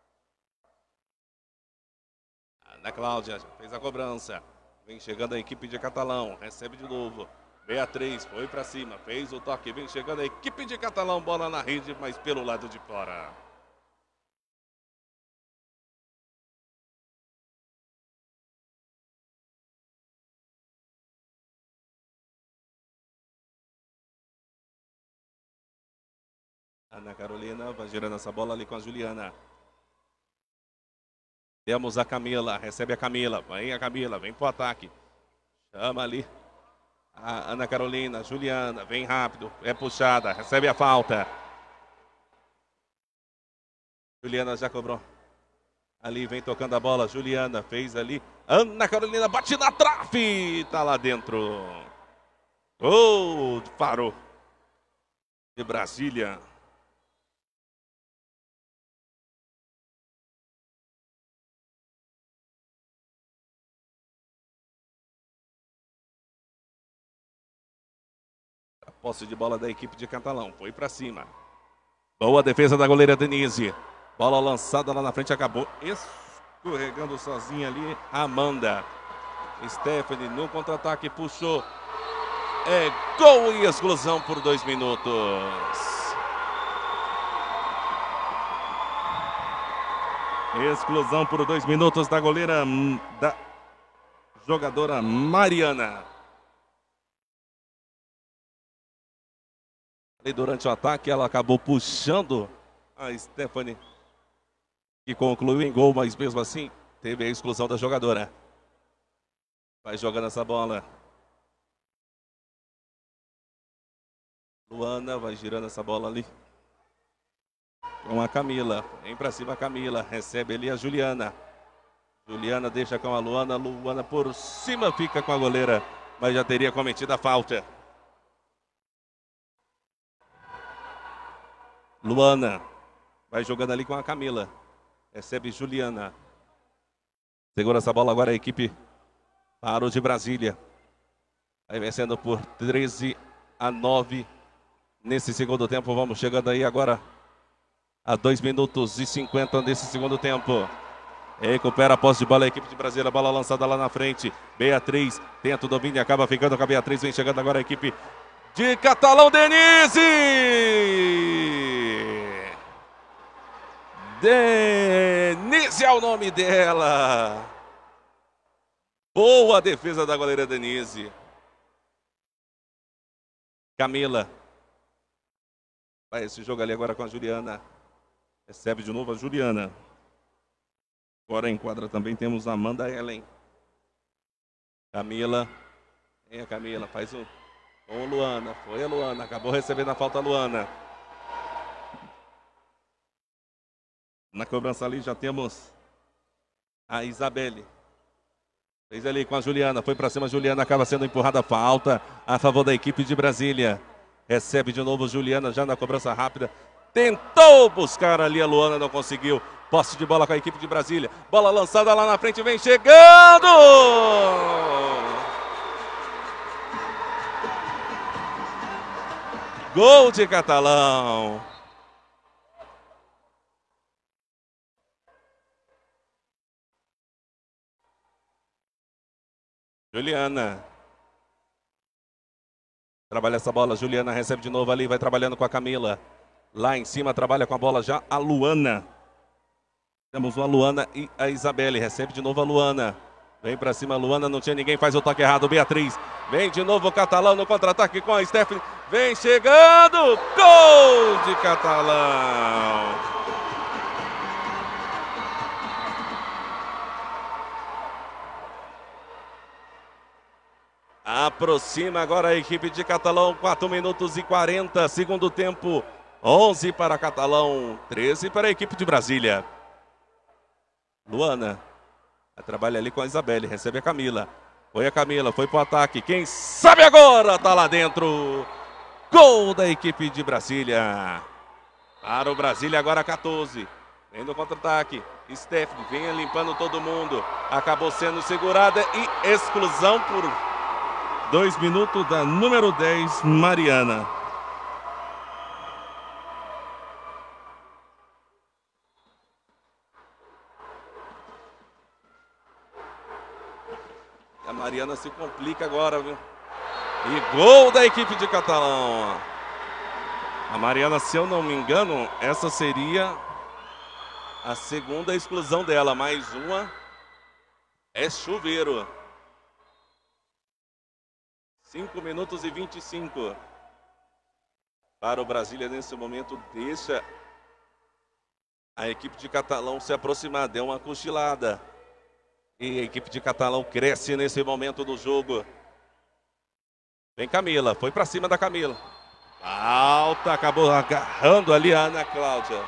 Ana Cláudia fez a cobrança. Vem chegando a equipe de Catalão. Recebe de novo. Beatriz foi para cima. Fez o toque. Vem chegando a equipe de Catalão. Bola na rede, mas pelo lado de fora. Ana Carolina vai girando essa bola ali com a Juliana. Temos a Camila, recebe a Camila, vem a Camila, vem pro ataque. Chama ali a Ana Carolina, Juliana, vem rápido, é puxada, recebe a falta. Juliana já cobrou. Ali vem tocando a bola, Juliana fez ali. Ana Carolina bate na trave, tá lá dentro. Gol, parou. De Brasília. Posse de bola da equipe de Catalão. Foi para cima. Boa defesa da goleira Denise. Bola lançada lá na frente. Acabou escorregando sozinha ali. Amanda. Stephanie no contra-ataque. Puxou. É gol e exclusão por dois minutos. Exclusão por dois minutos da goleira da jogadora Mariana. E durante o ataque ela acabou puxando a Stephanie, que concluiu em gol, mas mesmo assim teve a exclusão da jogadora. Vai jogando essa bola. Luana vai girando essa bola ali com a Camila. Vem pra cima a Camila, recebe ali a Juliana. Juliana deixa com a Luana, Luana por cima fica com a goleira, mas já teria cometido a falta. Luana vai jogando ali com a Camila. Recebe Juliana. Segura essa bola agora a equipe Faro de Brasília. Vai vencendo por treze a nove nesse segundo tempo. Vamos chegando aí agora a dois minutos e cinquenta nesse segundo tempo. Recupera a posse de bola a equipe de Brasília. Bola lançada lá na frente. Beatriz tenta o domínio e acaba ficando com a Beatriz. Vem chegando agora a equipe de Catalão, Denise! Denise é o nome dela. Boa defesa da goleira Denise. Camila. Vai esse jogo ali agora com a Juliana. Recebe de novo a Juliana. Agora em quadra também temos a Amanda Ellen. Camila. Vem a Camila, faz um com o Luana. Foi a Luana, acabou recebendo a falta a Luana. Na cobrança ali já temos a Isabelle. Fez ali com a Juliana, foi para cima a Juliana, acaba sendo empurrada a falta a favor da equipe de Brasília. Recebe de novo Juliana já na cobrança rápida. Tentou buscar ali a Luana, não conseguiu. Posse de bola com a equipe de Brasília. Bola lançada lá na frente, vem chegando! Gol de Catalão. Juliana. Trabalha essa bola, Juliana recebe de novo ali, vai trabalhando com a Camila. Lá em cima trabalha com a bola já a Luana. Temos uma Luana e a Isabelle, recebe de novo a Luana. Vem pra cima a Luana, não tinha ninguém, faz o toque errado, Beatriz. Vem de novo o Catalão no contra-ataque com a Stephanie. Vem chegando. Gol de Catalão. Aproxima agora a equipe de Catalão. quatro minutos e quarenta. Segundo tempo. onze para Catalão. treze para a equipe de Brasília. Luana. Trabalha ali com a Isabelle. Recebe a Camila. Foi a Camila, foi pro ataque. Quem sabe agora tá lá dentro. Gol da equipe de Brasília. Para o Brasília agora quatorze. Vem no contra-ataque. Stephanie vem limpando todo mundo. Acabou sendo segurada e exclusão por dois minutos da número dez, Mariana. A Mariana se complica agora, viu? E gol da equipe de Catalão. A Mariana, se eu não me engano, essa seria a segunda exclusão dela. Mais uma é chuveiro. cinco minutos e vinte e cinco. Para o Brasília, nesse momento, deixa a equipe de Catalão se aproximar. Deu uma cochilada. E a equipe de Catalão cresce nesse momento do jogo. Vem Camila, foi para cima da Camila. Alta, acabou agarrando ali a Ana Cláudia.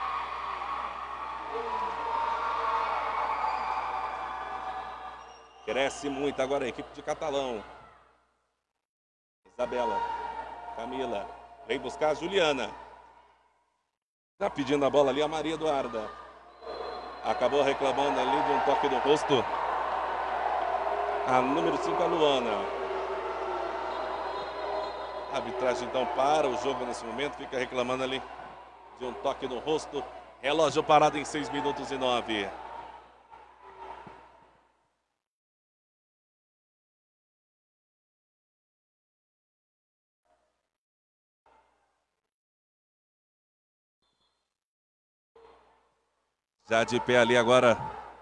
Cresce muito agora a equipe de Catalão. Isabela, Camila, vem buscar a Juliana. Tá pedindo a bola ali a Maria Eduarda. Acabou reclamando ali de um toque do rosto. A número cinco, a Luana. A arbitragem então para o jogo nesse momento. Fica reclamando ali de um toque no rosto. Relógio parado em seis minutos e nove. Já de pé ali agora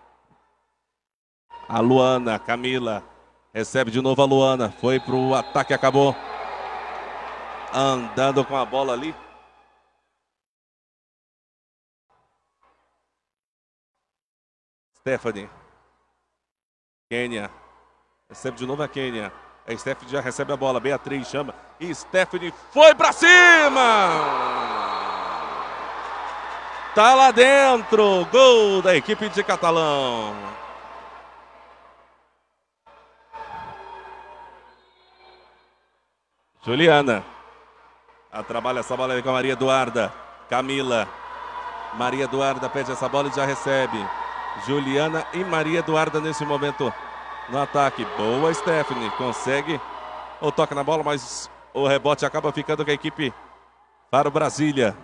a Luana, Camila, recebe de novo a Luana, foi para o ataque, acabou andando com a bola ali. Stephanie, Kênia, recebe de novo a Kênia, a Stephanie já recebe a bola, Beatriz chama, e Stephanie foi para cima! Tá lá dentro, gol da equipe de Catalão. Juliana. Ela trabalha essa bola aí com a Maria Eduarda. Camila. Maria Eduarda pede essa bola e já recebe. Juliana e Maria Eduarda nesse momento no ataque. Boa, Stephanie. Consegue o toque na bola, mas o rebote acaba ficando com a equipe para o Brasília.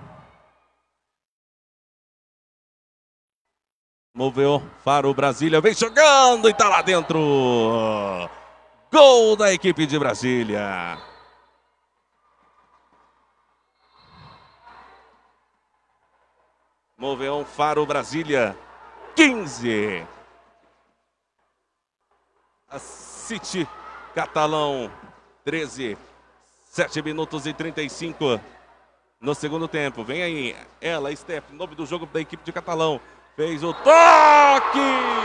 Moveu para o Brasília, vem jogando e tá lá dentro. Gol da equipe de Brasília. Moveu para o Brasília, quinze. A City Catalão, treze. sete minutos e trinta e cinco no segundo tempo. Vem aí, ela, Steph, nome do jogo da equipe de Catalão. Fez o toque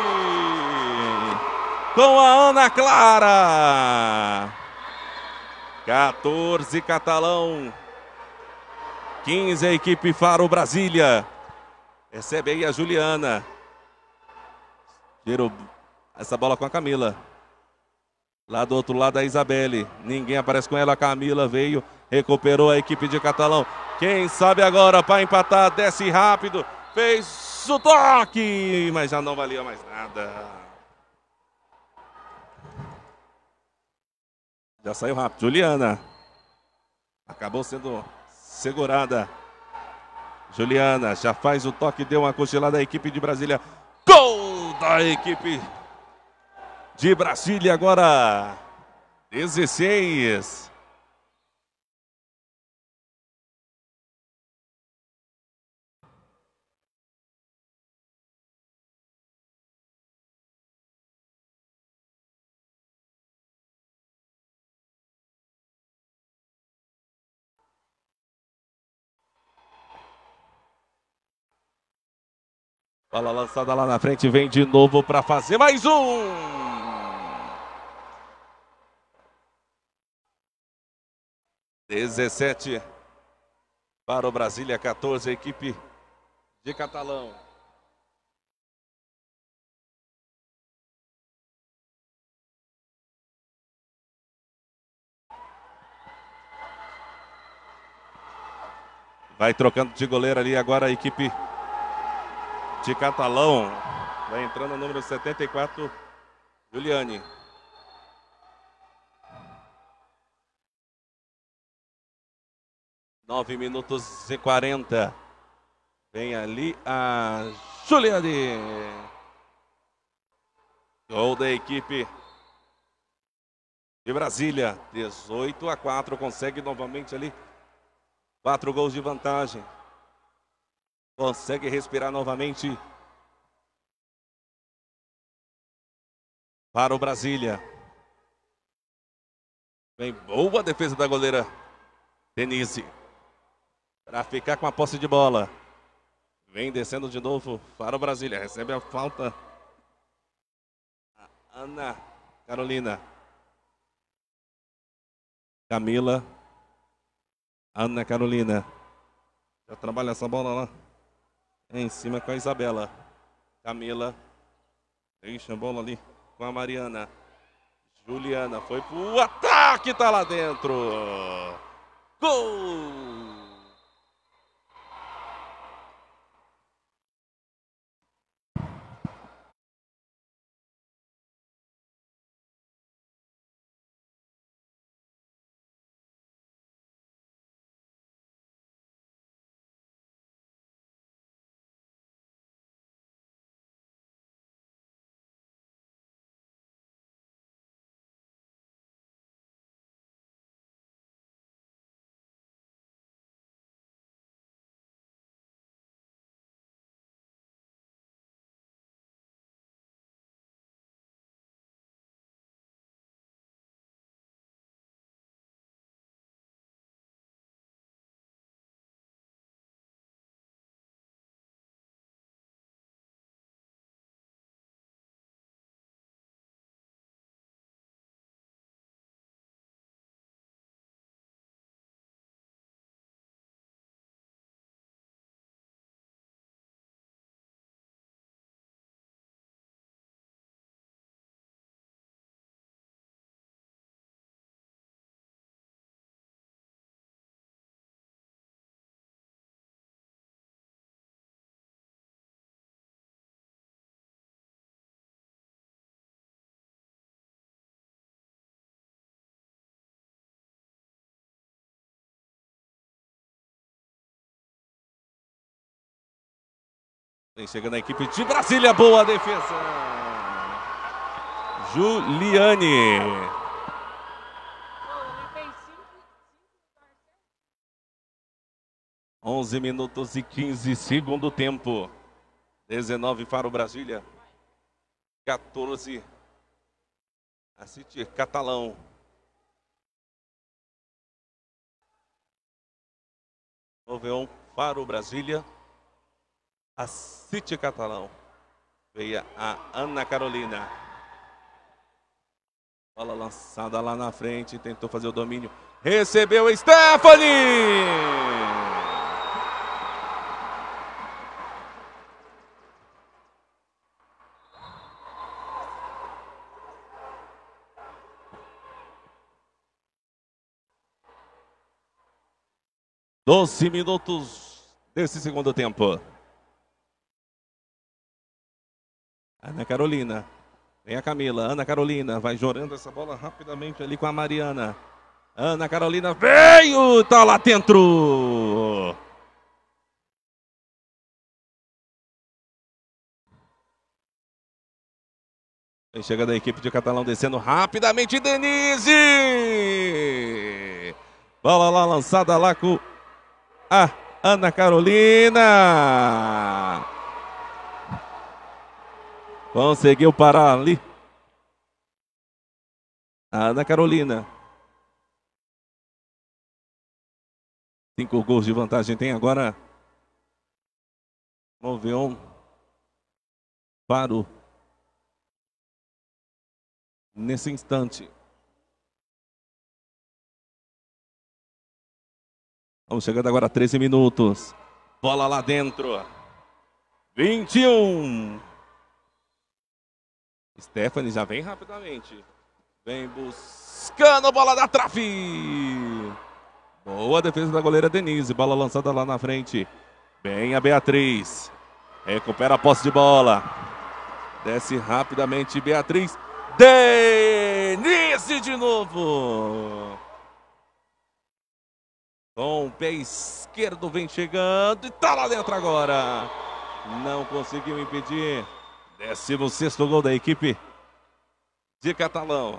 com a Ana Clara. quatorze Catalão. quinze a equipe Faro Brasília. Recebe aí a Juliana. Tirou essa bola com a Camila. Lá do outro lado a Isabelle. Ninguém aparece com ela. A Camila veio, recuperou a equipe de Catalão. Quem sabe agora para empatar, desce rápido. Fez o toque, mas já não valia mais nada. Já saiu rápido. Juliana. Acabou sendo segurada. Juliana já faz o toque, deu uma cochilada à equipe de Brasília. Gol da equipe de Brasília agora. dezesseis. Bola lançada lá na frente, vem de novo para fazer mais um. dezessete para o Brasília, quatorze, a equipe de Catalão. Vai trocando de goleiro ali agora a equipe de Catalão. Vai entrando o número setenta e quatro, Juliane. nove minutos e quarenta. Vem ali a Juliane. Gol da equipe de Brasília. dezoito a quatro. Consegue novamente ali. Quatro gols de vantagem. Consegue respirar novamente para o Brasília. Vem boa defesa da goleira Denise. Para ficar com a posse de bola. Vem descendo de novo para o Brasília. Recebe a falta a Ana Carolina. Camila. Ana Carolina. Já trabalha essa bola lá. Em cima com a Isabela. Camila. Deixa a bola ali com a Mariana. Juliana foi pro ataque. Tá lá dentro. Gol! Vem chegando a equipe de Brasília, boa defesa. Juliane. onze minutos e quinze, segundo tempo. dezenove para o Brasília. quatorze. A City Catalão. Noveão para o Brasília. A City Catalão. Veio a Ana Carolina. Bola lançada lá na frente. Tentou fazer o domínio. Recebeu a Stephanie. doze minutos desse segundo tempo. Ana Carolina. Vem a Camila. Ana Carolina vai jorando essa bola rapidamente ali com a Mariana. Ana Carolina veio. Tá lá dentro. Vem chegando a equipe de Catalão descendo rapidamente. Denise. Bola lá lançada lá com a Ana Carolina. Conseguiu parar ali. A Ana Carolina. Cinco gols de vantagem tem agora. Noveão Faro. Nesse instante. Vamos chegando agora a treze minutos. Bola lá dentro. vinte e um. Stephanie já vem rapidamente. Vem buscando a bola da trave. Boa defesa da goleira Denise. Bola lançada lá na frente. Bem a Beatriz. Recupera a posse de bola. Desce rapidamente Beatriz. Denise de novo. Com o pé esquerdo vem chegando e tá lá dentro agora. Não conseguiu impedir. décimo sexto gol da equipe de Catalão.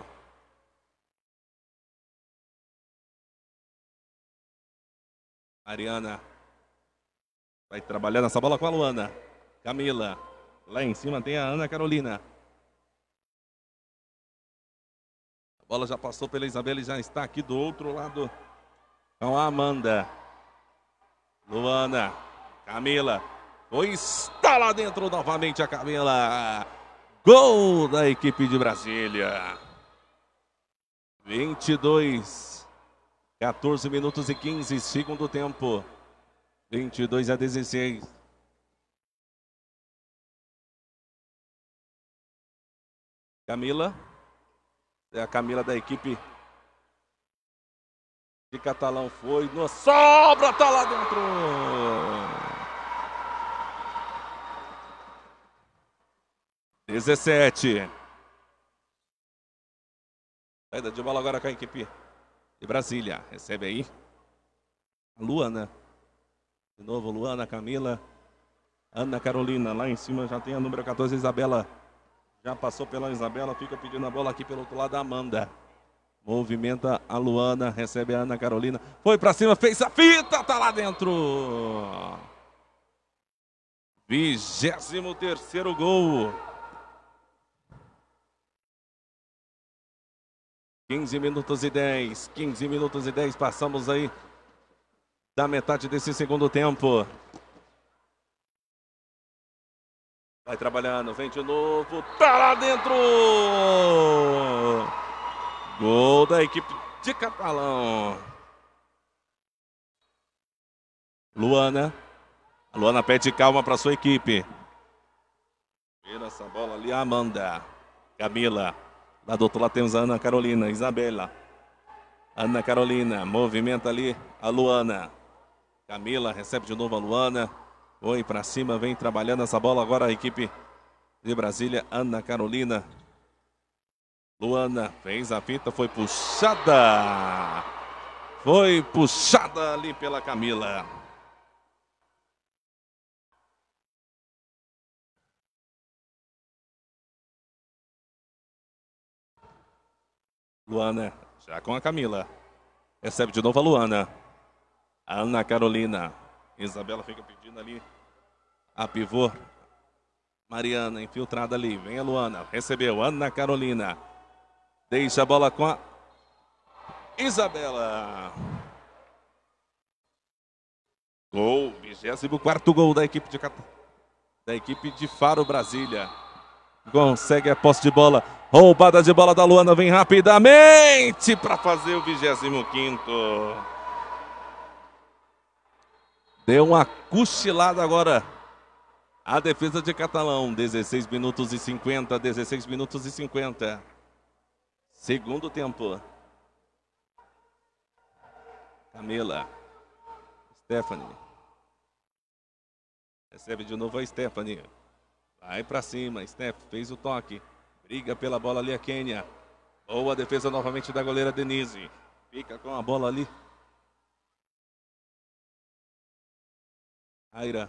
Mariana vai trabalhando essa bola com a Luana. Camila. Lá em cima tem a Ana Carolina. A bola já passou pela Isabela e já está aqui do outro lado com a Amanda. Luana. Camila. Foi, está lá dentro novamente a Camila. Gol da equipe de Brasília. vinte e dois. quatorze minutos e quinze, segundo tempo. vinte e dois a dezesseis. Camila. É a Camila da equipe de Catalão. Foi no sobra, tá lá dentro. dezessete. Saída de bola agora com a equipe de Brasília. Recebe aí a Luana. De novo Luana, Camila, Ana Carolina. Lá em cima já tem a número quatorze, Isabela. Já passou pela Isabela, fica pedindo a bola aqui pelo outro lado, a Amanda. Movimenta a Luana, recebe a Ana Carolina. Foi pra cima, fez a fita, tá lá dentro. vigésimo terceiro gol. quinze minutos e dez. quinze minutos e dez. Passamos aí da metade desse segundo tempo. Vai trabalhando, vem de novo, tá lá dentro! Gol da equipe de Catalão. Luana. A Luana pede calma para sua equipe. Vira essa bola ali, a Amanda. Camila. Lá do outro lado temos a Ana Carolina, Isabela. Ana Carolina, movimenta ali a Luana. Camila recebe de novo a Luana. Foi para cima, vem trabalhando essa bola agora a equipe de Brasília. Ana Carolina. Luana fez a fita, foi puxada. Foi puxada ali pela Camila. Luana, já com a Camila. Recebe de novo a Luana. A Ana Carolina. Isabela fica pedindo ali a pivô. Mariana infiltrada ali. Vem a Luana. Recebeu. Ana Carolina. Deixa a bola com a Isabela. Gol. vigésimo quarto gol da equipe de, da equipe de Faro Brasília. Consegue a posse de bola. Roubada de bola da Luana. Vem rapidamente para fazer o vigésimo quinto. Deu uma cochilada agora a defesa de Catalão. dezesseis minutos e cinquenta. dezesseis minutos e cinquenta. Segundo tempo. Camila. Stephanie. Recebe de novo a Stephanie. Vai pra cima. Steph fez o toque. Briga pela bola ali a Kênia. Boa defesa novamente da goleira Denise. Fica com a bola ali. Aira.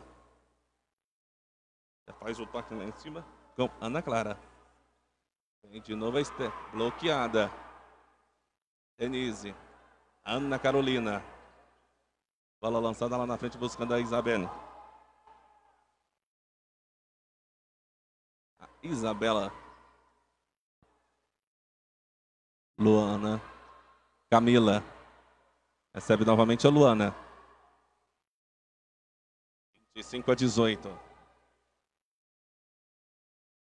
Já faz o toque lá em cima com Ana Clara. Vem de novo a Esther. Bloqueada. Denise. Ana Carolina. Bola lançada lá na frente buscando a Isabela. A Isabela. Luana. Camila. Recebe novamente a Luana. vinte e cinco a dezoito.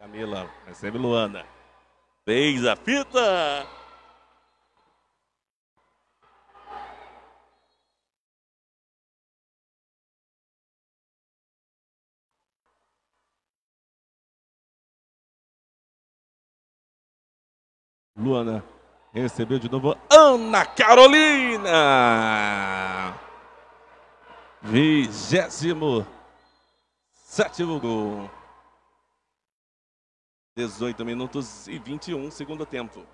Camila, recebe Luana. Fez a fita. Luana recebeu de novo Ana Carolina. Vigésimo sétimo gol. dezoito minutos e vinte e um, segundo tempo.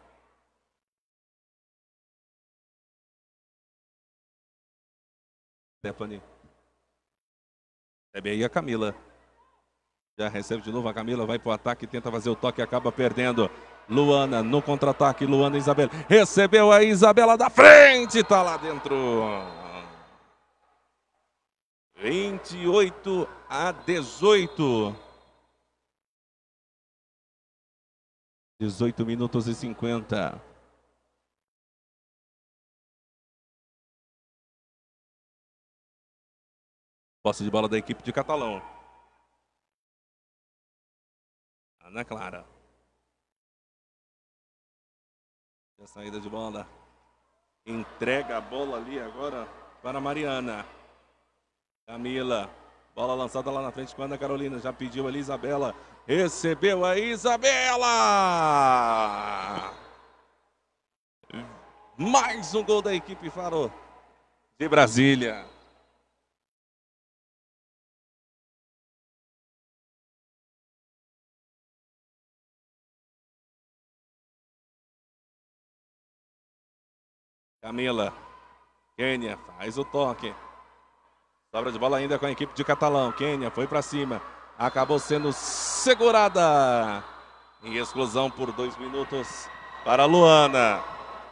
Stephanie. Recebe aí a Camila. Já recebe de novo a Camila, vai para o ataque, tenta fazer o toque, acaba perdendo. Luana no contra-ataque, Luana e Isabela. Recebeu a Isabela da frente, tá lá dentro. vinte e oito a dezoito. dezoito minutos e cinquenta. Posse de bola da equipe de Catalão. Ana Clara. A saída de bola. Entrega a bola ali agora para Mariana. Camila. Bola lançada lá na frente com a Ana Carolina. Já pediu ali Isabela. Recebeu a Isabela. Mais um gol da equipe Faro de Brasília. Camila. Kênia faz o toque. Sobra de bola ainda com a equipe de Catalão. Kênia foi para cima. Acabou sendo segurada. Em exclusão por dois minutos para Luana.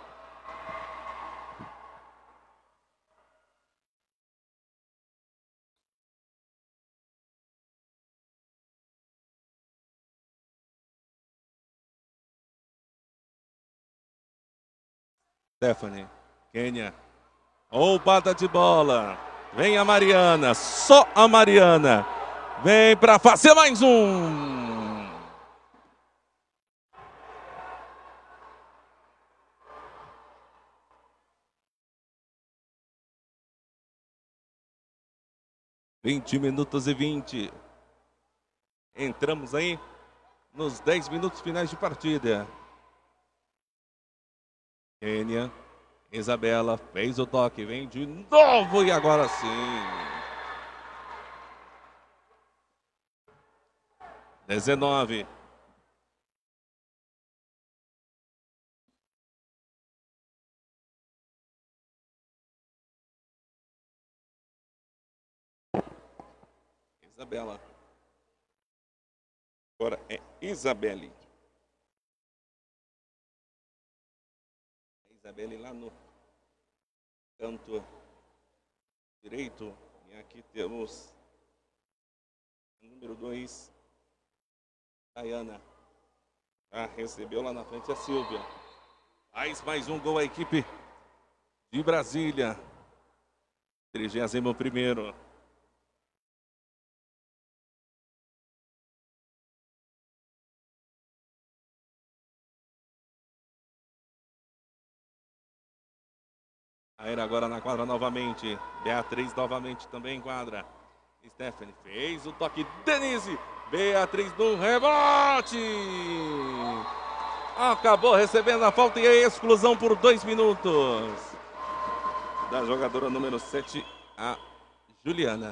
Stephanie. Kênia. Roubada de bola. Vem a Mariana. Só a Mariana. Vem para fazer mais um. vinte minutos e vinte. Entramos aí nos dez minutos finais de partida. Kênia. Isabela fez o toque, vem de novo e agora sim. dezenove. Isabela. Agora é Isabelle. Isabelle lá no canto direito. E aqui temos o número dois, Dayana. Já recebeu lá na frente a Silvia. Faz mais um gol a equipe de Brasília. trigésimo primeiro. Aira agora na quadra novamente. Beatriz novamente também em quadra. Stephanie fez o toque. Denise. Beatriz no rebote. Acabou recebendo a falta e a exclusão por dois minutos. Da jogadora número sete, a Juliana.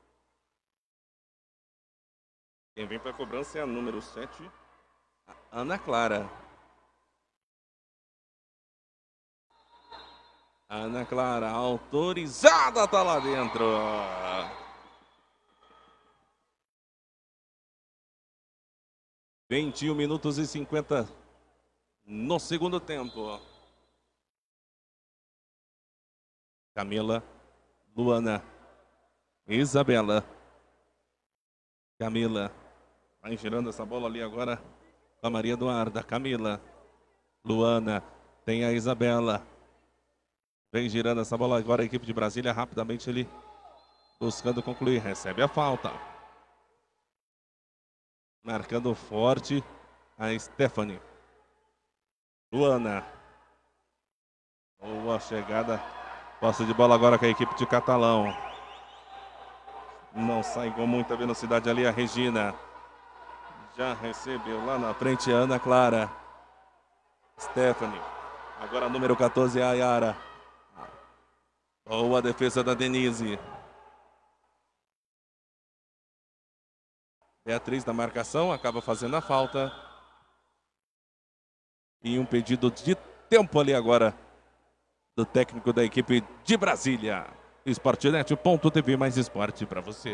Quem vem para a cobrança é a número sete, a Ana Clara. Ana Clara, autorizada, tá lá dentro. vinte e um minutos e cinquenta no segundo tempo. Camila, Luana, Isabela. Camila, vai girando essa bola ali agora com a Maria Eduarda. Camila, Luana, tem a Isabela. Vem girando essa bola agora a equipe de Brasília, rapidamente ele buscando concluir, recebe a falta. Marcando forte a Stephanie. Luana. Boa chegada. Posse de bola agora com a equipe de Catalão. Não sai com muita velocidade ali a Regina. Já recebeu lá na frente a Ana Clara. Stephanie. Agora número quatorze, a Yara. Boa defesa da Denise. Beatriz na marcação, acaba fazendo a falta. E um pedido de tempo ali agora do técnico da equipe de Brasília. Esportenet ponto T V, mais esporte para você.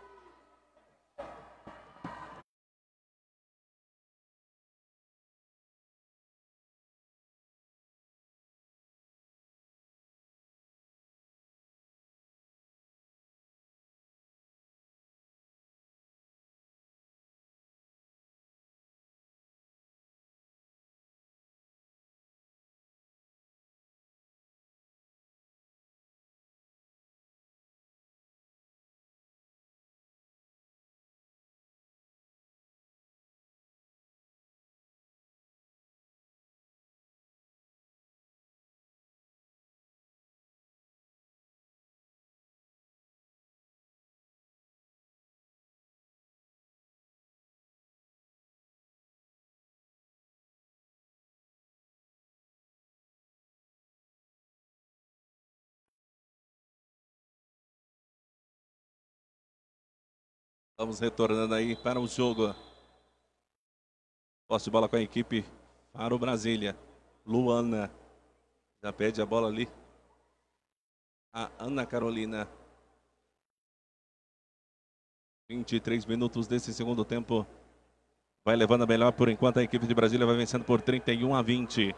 Vamos retornando aí para o jogo. Posse de bola com a equipe para o Brasília. Luana. Já pede a bola ali. A Ana Carolina. vinte e três minutos desse segundo tempo. Vai levando a melhor por enquanto. A equipe de Brasília vai vencendo por trinta e um a vinte.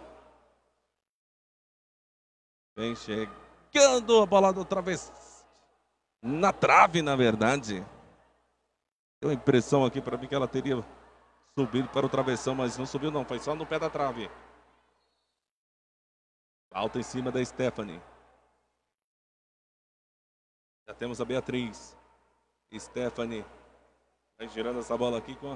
Vem chegando a bola do travessa. Na trave, na verdade. Deu a impressão aqui para mim que ela teria subido para o travessão, mas não subiu não, foi só no pé da trave. Falta em cima da Stephanie. Já temos a Beatriz. Stephanie. Vai girando essa bola aqui com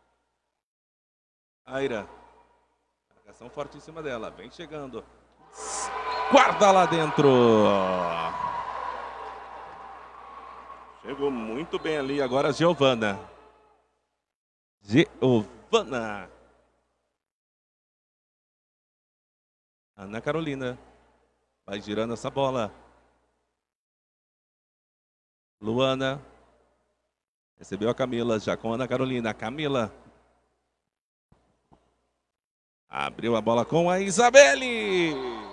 a Aira. Marcação forte em cima dela, vem chegando. Guarda lá dentro. Chegou muito bem ali agora a Giovana. Giovana. Ana Carolina. Vai girando essa bola. Luana. Recebeu a Camila, já com a Ana Carolina. Camila. Abriu a bola com a Isabelle.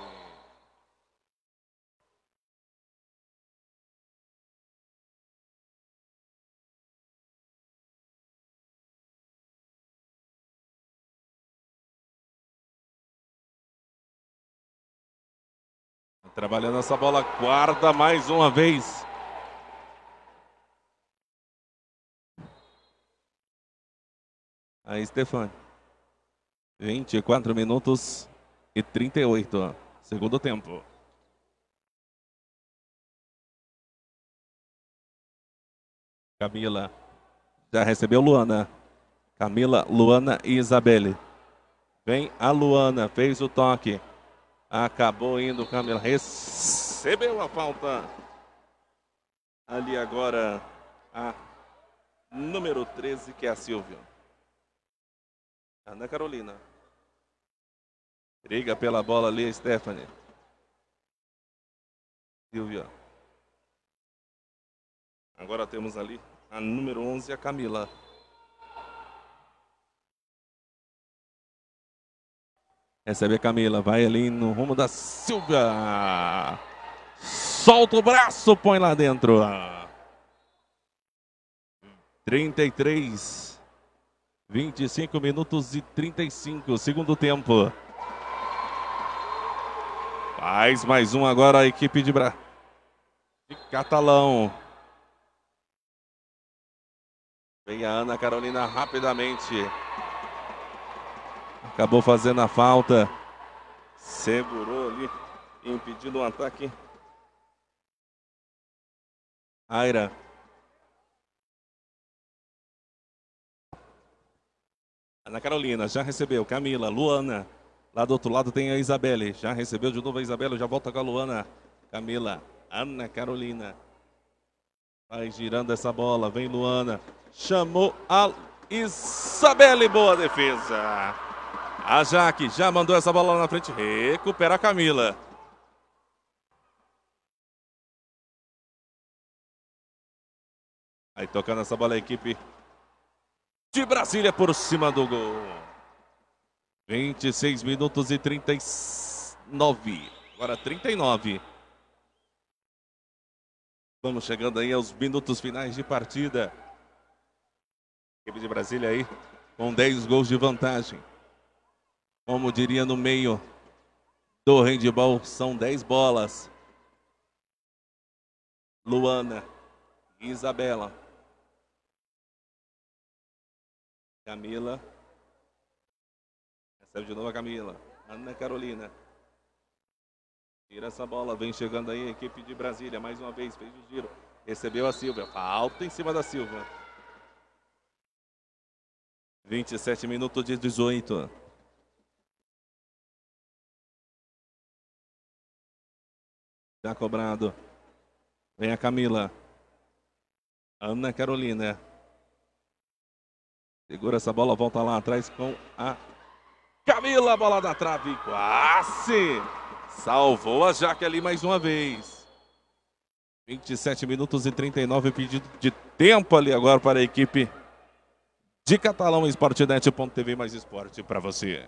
Trabalhando essa bola, guarda mais uma vez. A Stefani. vinte e quatro minutos e trinta e oito. Segundo tempo. Camila. Já recebeu Luana. Camila, Luana e Isabelle. Vem a Luana, fez o toque. Acabou indo, Camila. Recebeu a falta. Ali agora a número treze, que é a Silvia. Ana Carolina. Briga pela bola ali a Stephanie. Silvia. Agora temos ali a número onze, a Camila. Recebe a Camila, vai ali no rumo da Silvia. Solta o braço, põe lá dentro. trinta e três, vinte e cinco minutos e trinta e cinco, segundo tempo. Faz mais um agora a equipe de, Bra... de Catalão. Vem a Ana Carolina rapidamente. Acabou fazendo a falta. Segurou ali, impedindo o ataque. Aira. Ana Carolina já recebeu. Camila, Luana. Lá do outro lado tem a Isabelle. Já recebeu de novo a Isabelle. Já volta com a Luana. Camila, Ana Carolina. Vai girando essa bola. Vem Luana. Chamou a Isabelle. Boa defesa. A Jaque já mandou essa bola lá na frente. Recupera a Camila. Aí tocando essa bola a equipe de Brasília por cima do gol. vinte e seis minutos e trinta e nove. Agora trinta e nove. Vamos chegando aí aos minutos finais de partida. A equipe de Brasília aí com dez gols de vantagem. Como diria no meio do handebol, são dez bolas. Luana, Isabela, Camila. Recebe de novo a Camila. Ana Carolina. Tira essa bola. Vem chegando aí a equipe de Brasília. Mais uma vez fez o giro. Recebeu a Silvia. Falta em cima da Silvia. vinte e sete minutos de dezoito. Já cobrado. Vem a Camila. Ana Carolina. Segura essa bola. Volta lá atrás com a Camila. Bola da trave. Quase. Salvou a Jaque ali mais uma vez. vinte e sete minutos e trinta e nove. Pedido de tempo ali agora para a equipe de Catalão. Esportenet ponto T V, mais esporte para você.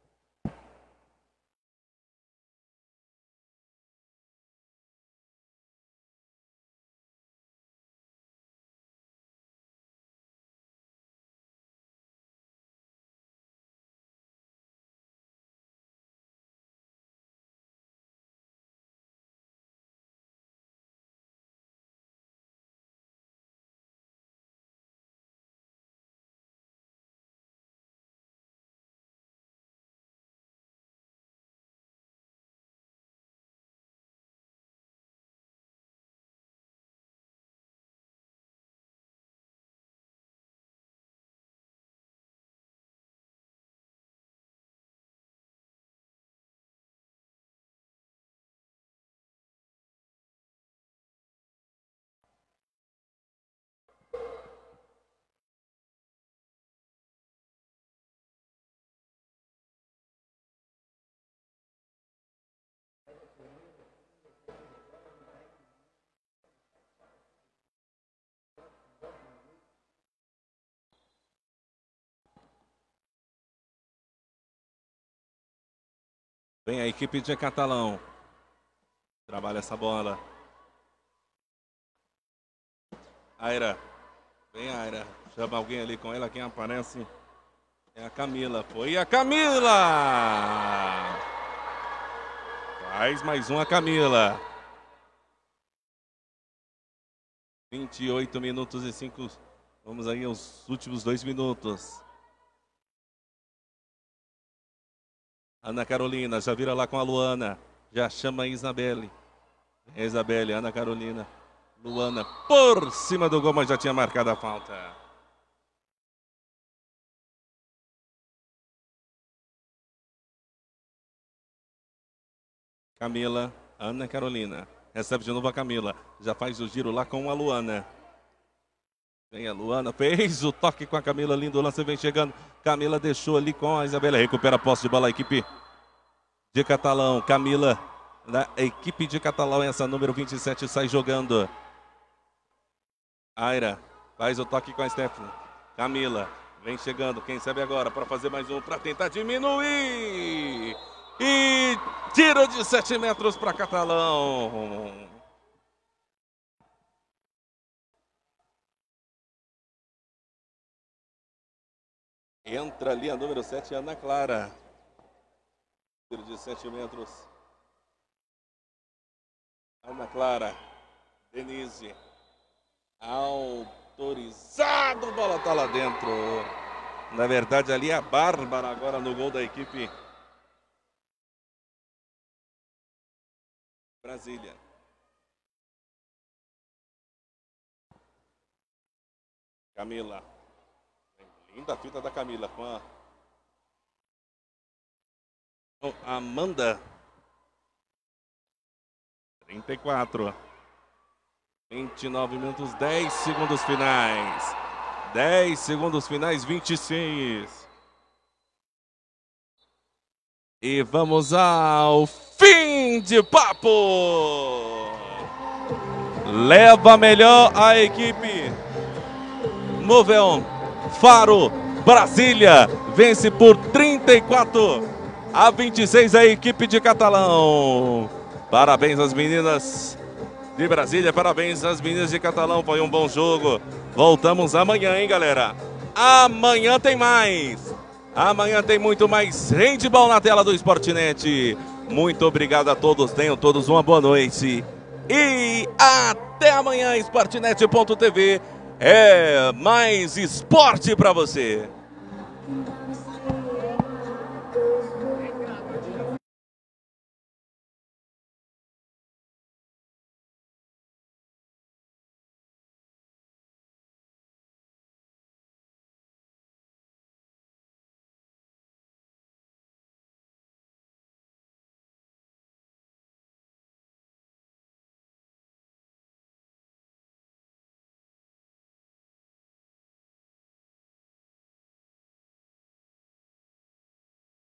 Vem a equipe de Catalão. Trabalha essa bola. Aira. Vem a Aira. Chama alguém ali com ela. Quem aparece é a Camila. Foi a Camila! Faz mais uma Camila. vinte e oito minutos e cinco. Vamos aí aos últimos dois minutos. Ana Carolina já vira lá com a Luana. Já chama a Isabelle. É Isabelle, Ana Carolina. Luana por cima do gol, mas já tinha marcado a falta. Camila, Ana Carolina. Recebe de novo a Camila. Já faz o giro lá com a Luana. Vem a Luana, fez o toque com a Camila, lindo lance, vem chegando. Camila deixou ali com a Isabela, recupera a posse de bola a equipe de Catalão. Camila, da equipe de Catalão, essa número vinte e sete, sai jogando. Aira, faz o toque com a Stephanie. Camila, vem chegando, quem sabe agora para fazer mais um, para tentar diminuir. E tiro de sete metros para Catalão. Entra ali a número sete, Ana Clara. Tiro de sete metros. Ana Clara. Denise. Autorizado. Bola tá lá dentro. Na verdade, ali é a Bárbara agora no gol da equipe Brasília. Camila. Linda fita da Camila com a Amanda. trinta e quatro. vinte e nove minutos, dez segundos finais. dez segundos finais, vinte e seis. E vamos ao fim de papo. Leva melhor a equipe Moveon Faro Brasília. Vence por trinta e quatro a vinte e seis a equipe de Catalão. Parabéns às meninas de Brasília, parabéns às meninas de Catalão. Foi um bom jogo. Voltamos amanhã, hein, galera? Amanhã tem mais. Amanhã tem muito mais handball na tela do Sportnet. Muito obrigado a todos. Tenham todos uma boa noite. E até amanhã, Sportnet ponto tv. É mais esporte para você.